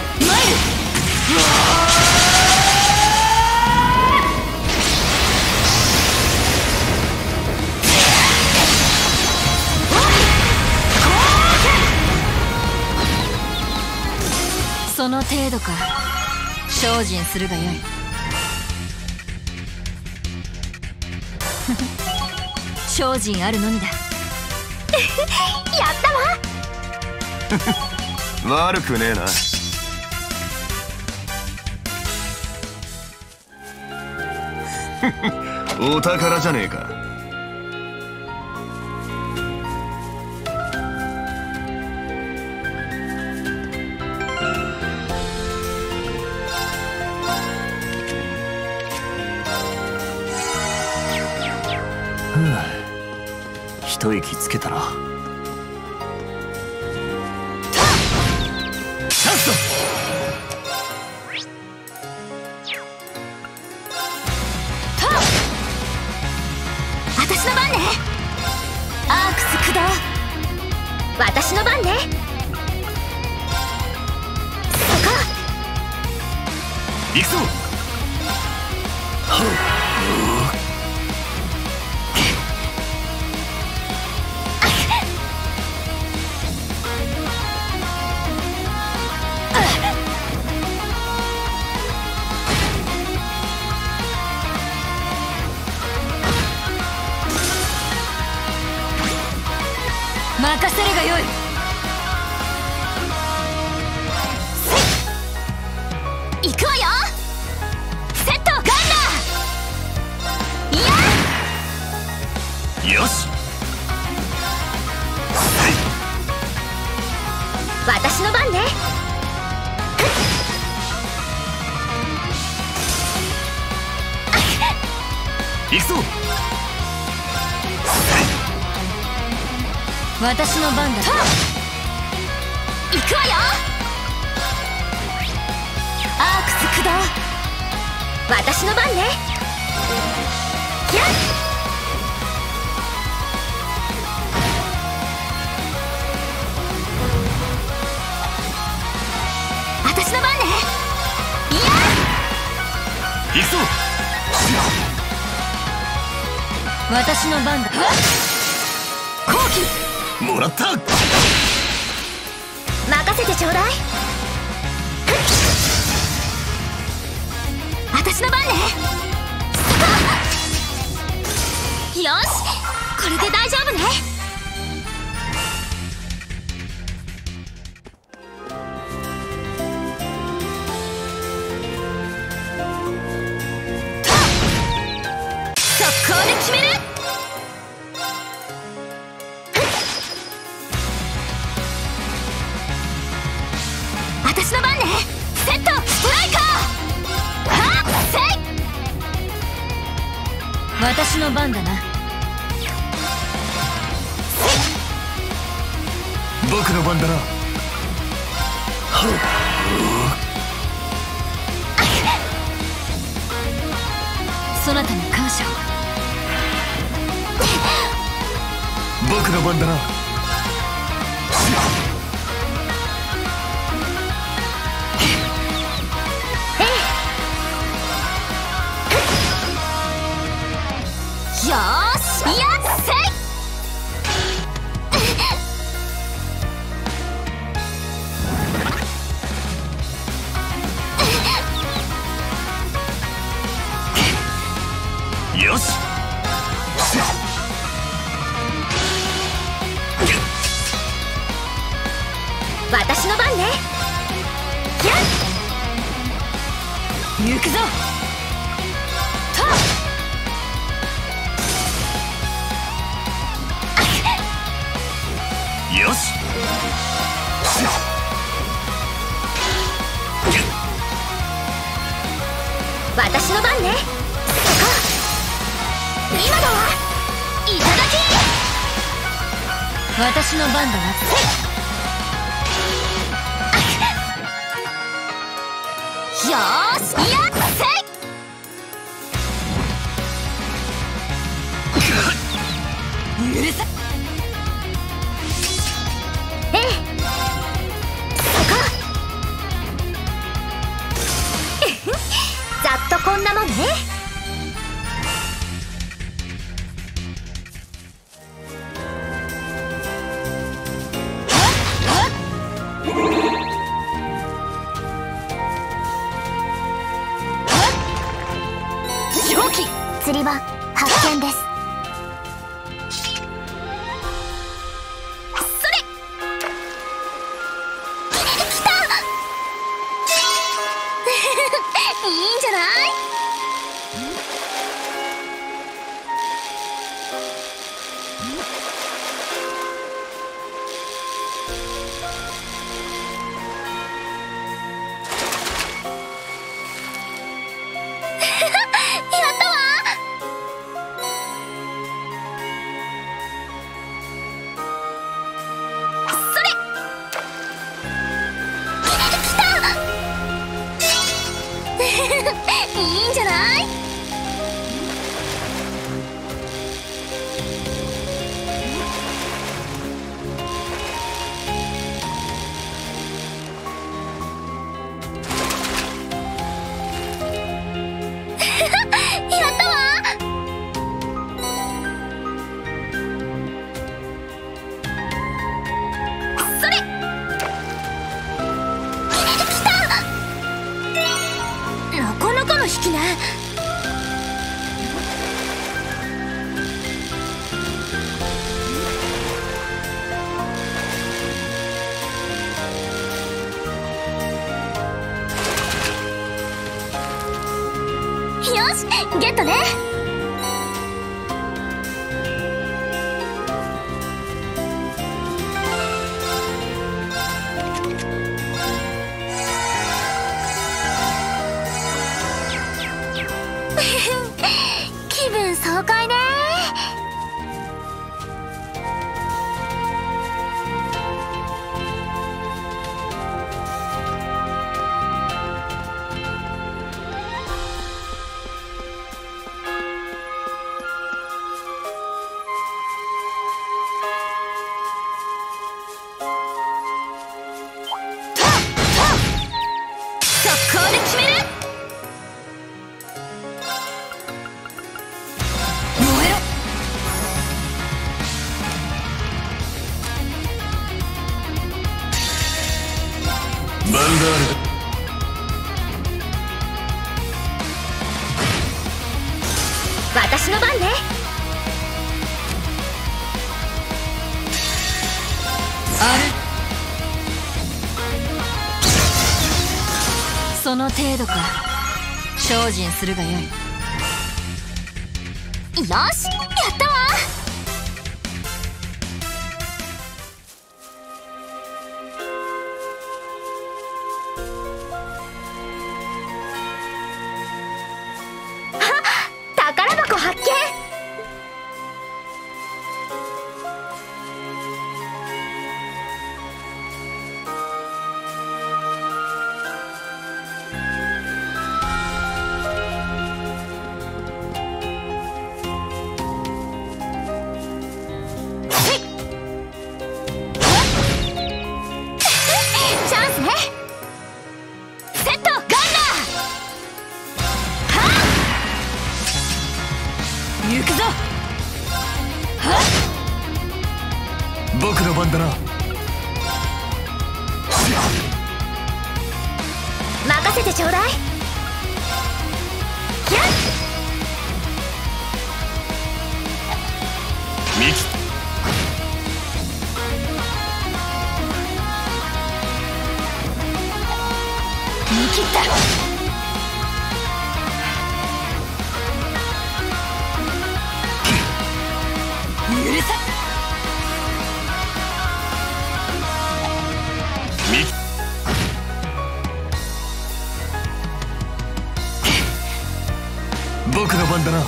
その程度か。精進するがよい。精進あるのみだ。やったわ。 悪くねえな。お宝じゃねえか。一息つけたな。チャンスだ。 私の番ね。アークス駆動。私の番ね。そこ。 行くぞ。 任せるがよい。行くわよ。セットガンダー。いやよし。 私の番ね。 行くぞ。 私の番だ。行くわよ。アークス駆動。私の番ね。キャッ。私の番ね。いや。 行くぞ。 私の番だ。後期。 もらった。 任せてちょうだい。私の番ね。よし、これで大丈夫ね。速攻で決める。私の番ね。セットストライカー。はっせい。私の番だな。 僕の番だな。 そなたに感謝を。 僕の番だな。 よーし、やっせい。 よし。 私の番ね。キャッ。行くぞ。 よし。 私の番ね。そこ今だわ。いただき。 私の番だな。 よーし、やっせい。許せ。ええ、そこざっとこんなもんね。釣り場発見です。それ来たいいんじゃない。いいんじゃない。やったわ。それ来た。なかなかの引きね。よし、ゲットね。気分爽快ね。速攻で決める。 バンダール私の番ね。 あれその程度か。精進するがよい。 よし、やったわ。宝箱発見。チャンスね。セットガンナー。 行くぞ。 僕の番だな。 任せてちょうだい。やっミキ見切った。 許さ。 ミキ僕の番だな。 よ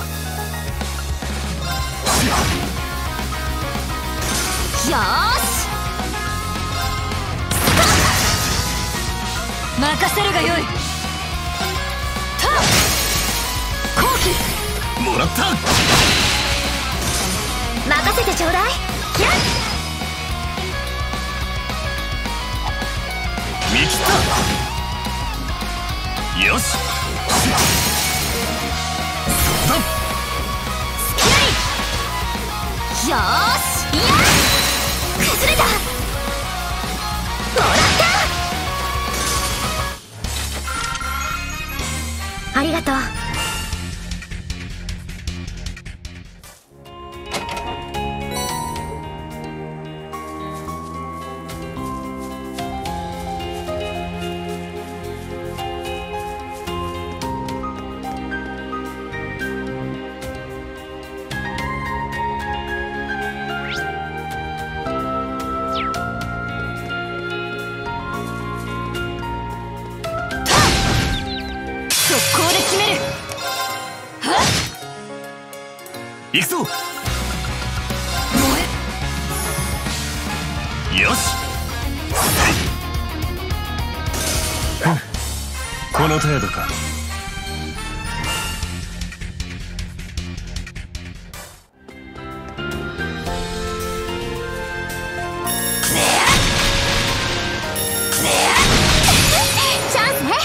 ーし任せるがよい。後期もらった。 任せてちょうだい。 見切った。よし。そうだ。 よーし。いや崩れた。もらった。ありがとう。速攻で決める。 行くぞ。よし。 この程度か。 チャンスね。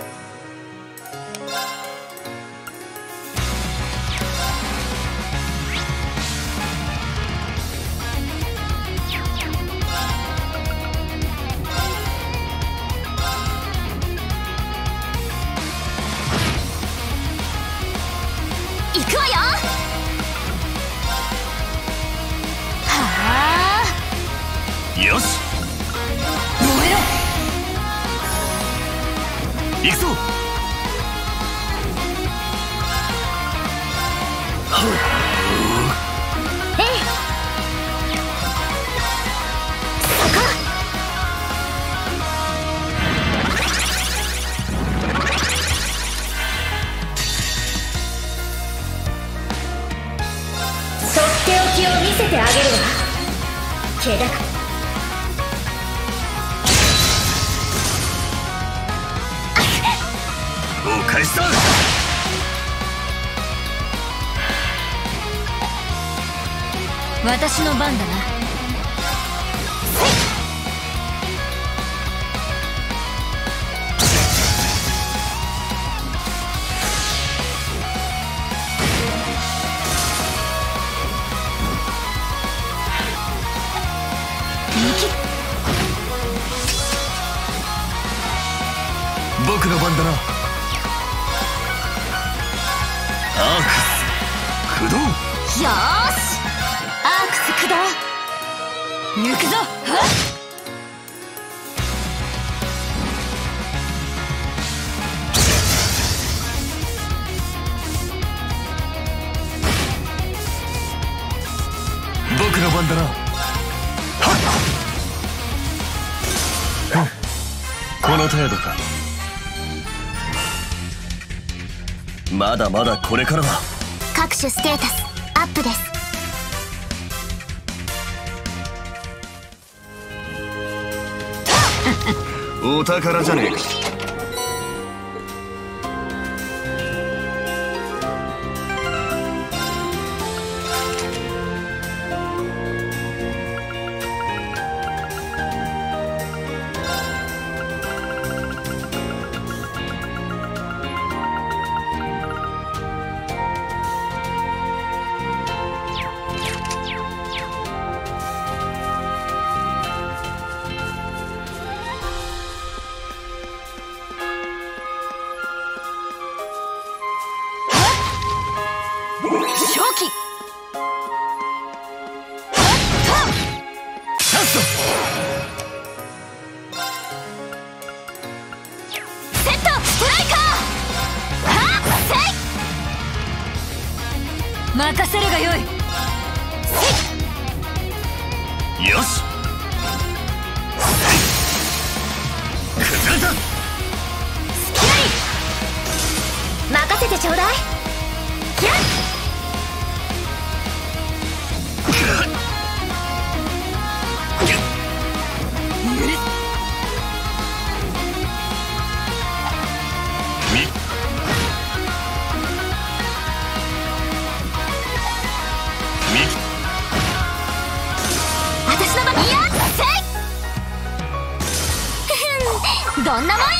行くわよ。はあ。 よし。 燃えろ。 行くぞ。 えい。そこ。とっておきを見せてあげるわ。気高。 お返しだ。 私の番だな。 僕の番だな。 アークス駆動。 よーし。アークス駆動。行くぞ。はっ。 僕の番だな。この程度か。 まだまだこれからだ。 各種ステータスアップです。 お宝じゃねえか。 正気。 チャンスだ。 セットストライカー。はっせい。任せるがよい。 よし。崩れた。 任せてちょうだい。 私の番。いやせいどんなもんよ。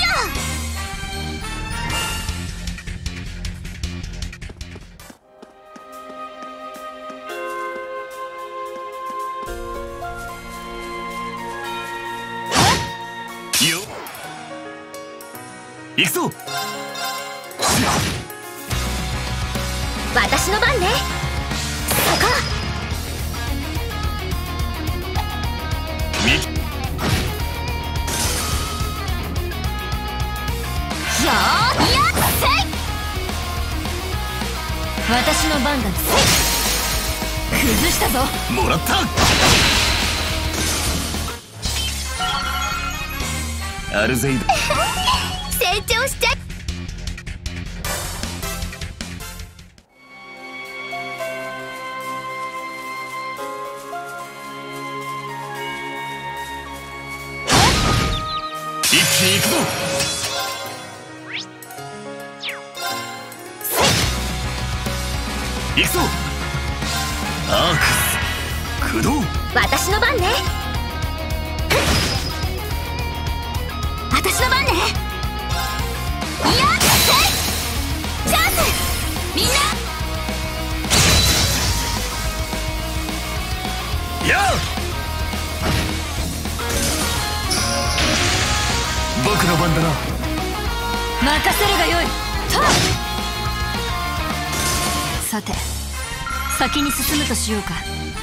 よ行くぞ。 私の番ね。そこ。よーいやせい。 私の番だ。崩したぞ。 もらった。アルゼイド成長しちゃい。 一気に行くぞ。行くぞ。アークス駆動。 私の番ね。私の番ね。いやせい。チャンスみんな。 やあ僕の番だな。 任せるがよい。さて先に進むとしようか。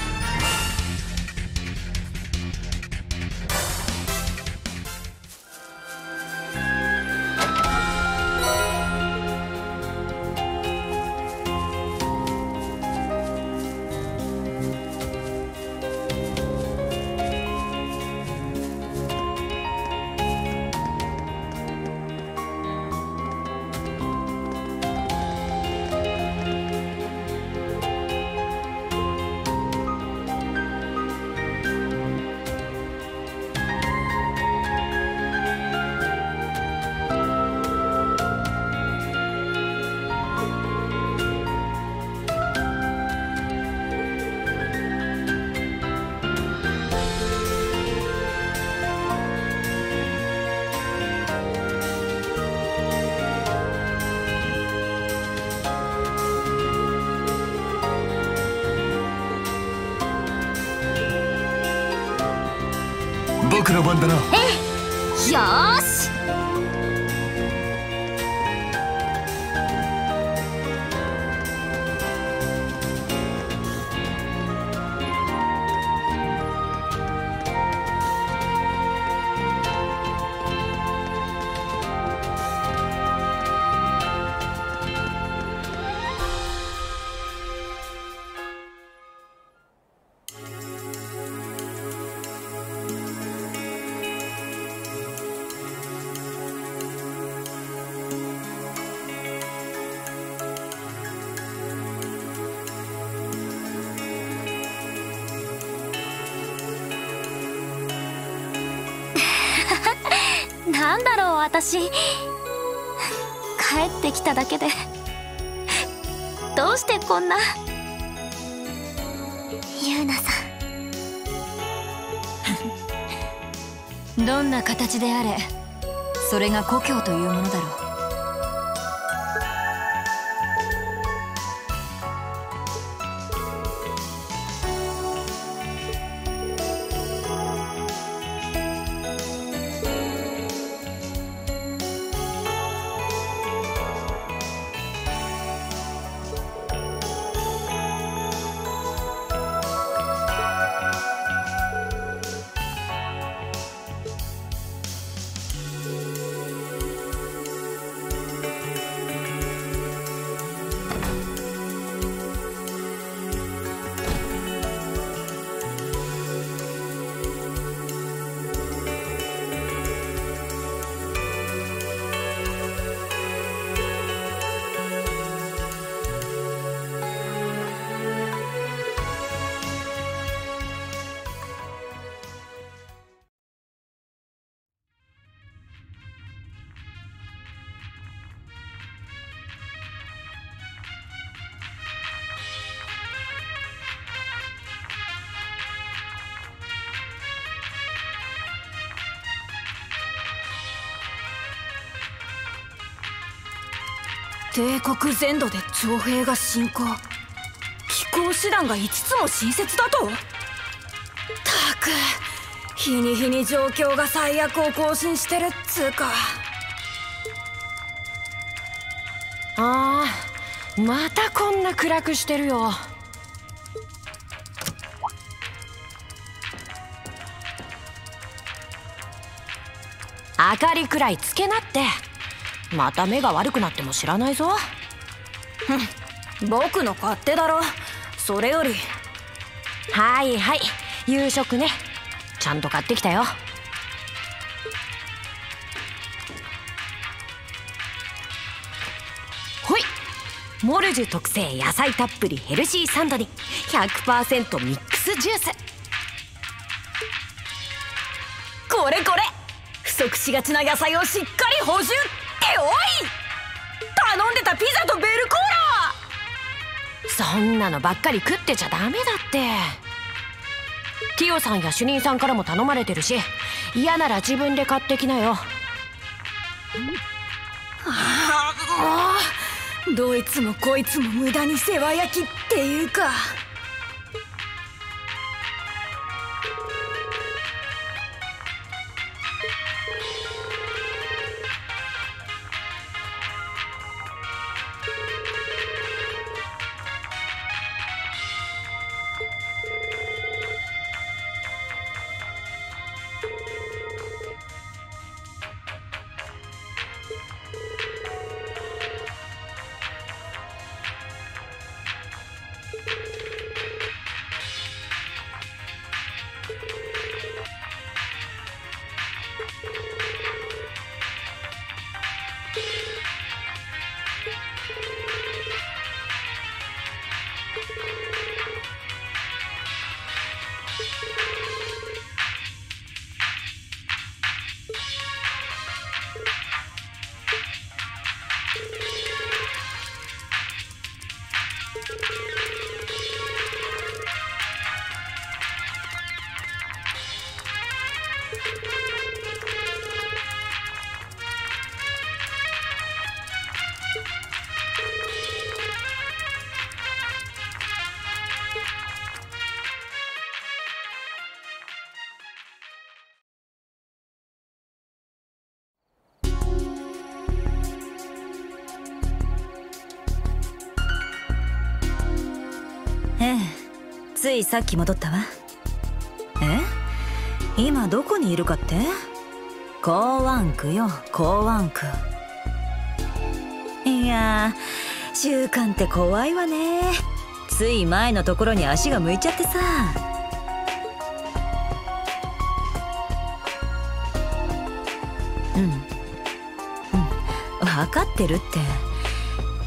僕の番だな。 よーし。なんだろう私。帰ってきただけでどうしてこんな。ユーナさんどんな形であれそれが故郷というものだろう。 帝国全土で徴兵が進行、飛行手段が5つも新設だと。たく日に日に状況が最悪を更新してるっつうか。 ああ、またこんな暗くしてるよ。明かりくらいつけなって。また目が悪くなっても知らないぞ。 僕の勝手だろ。それより。 はいはい、夕食ね。ちゃんと買ってきたよ。ほい、モルジュ特製野菜たっぷりヘルシーサンドに 100% ミックスジュース。 これこれ、不足しがちな野菜をしっかり補充っておい。頼んでたピザとベルコーラ。 そんなのばっかり食ってちゃダメだって。ティオさんや主任さんからも頼まれてるし、嫌なら自分で買ってきなよ。 もうどいつもこいつも無駄に世話焼きっていうか。 ついさっき戻ったわ。今どこにいるかって？港湾区よ、港湾区。いやー、習慣って怖いわね。つい前のところに足が向いちゃってさ。分かってるって。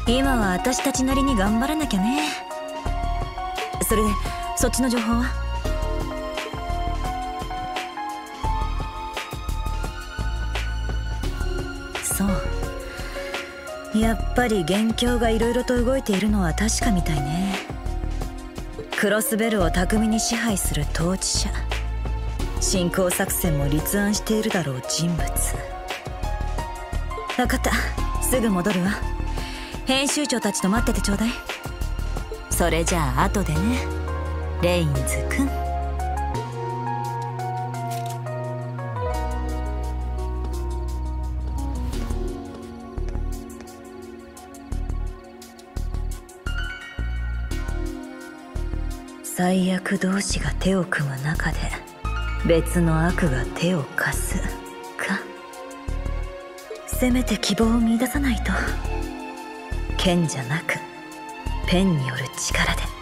今は私たちなりに頑張らなきゃね。それでそっちの情報は？そう、やっぱり元凶がいろいろと動いているのは確かみたいね。クロスベルを巧みに支配する統治者、侵攻作戦も立案しているだろう人物。分かった、すぐ戻るわ。編集長たちと待っててちょうだい。それじゃあ後でね、レインズくん。最悪同士が手を組む中で別の悪が手を貸すか。せめて希望を見出さないと。剣じゃなくペンによる力で。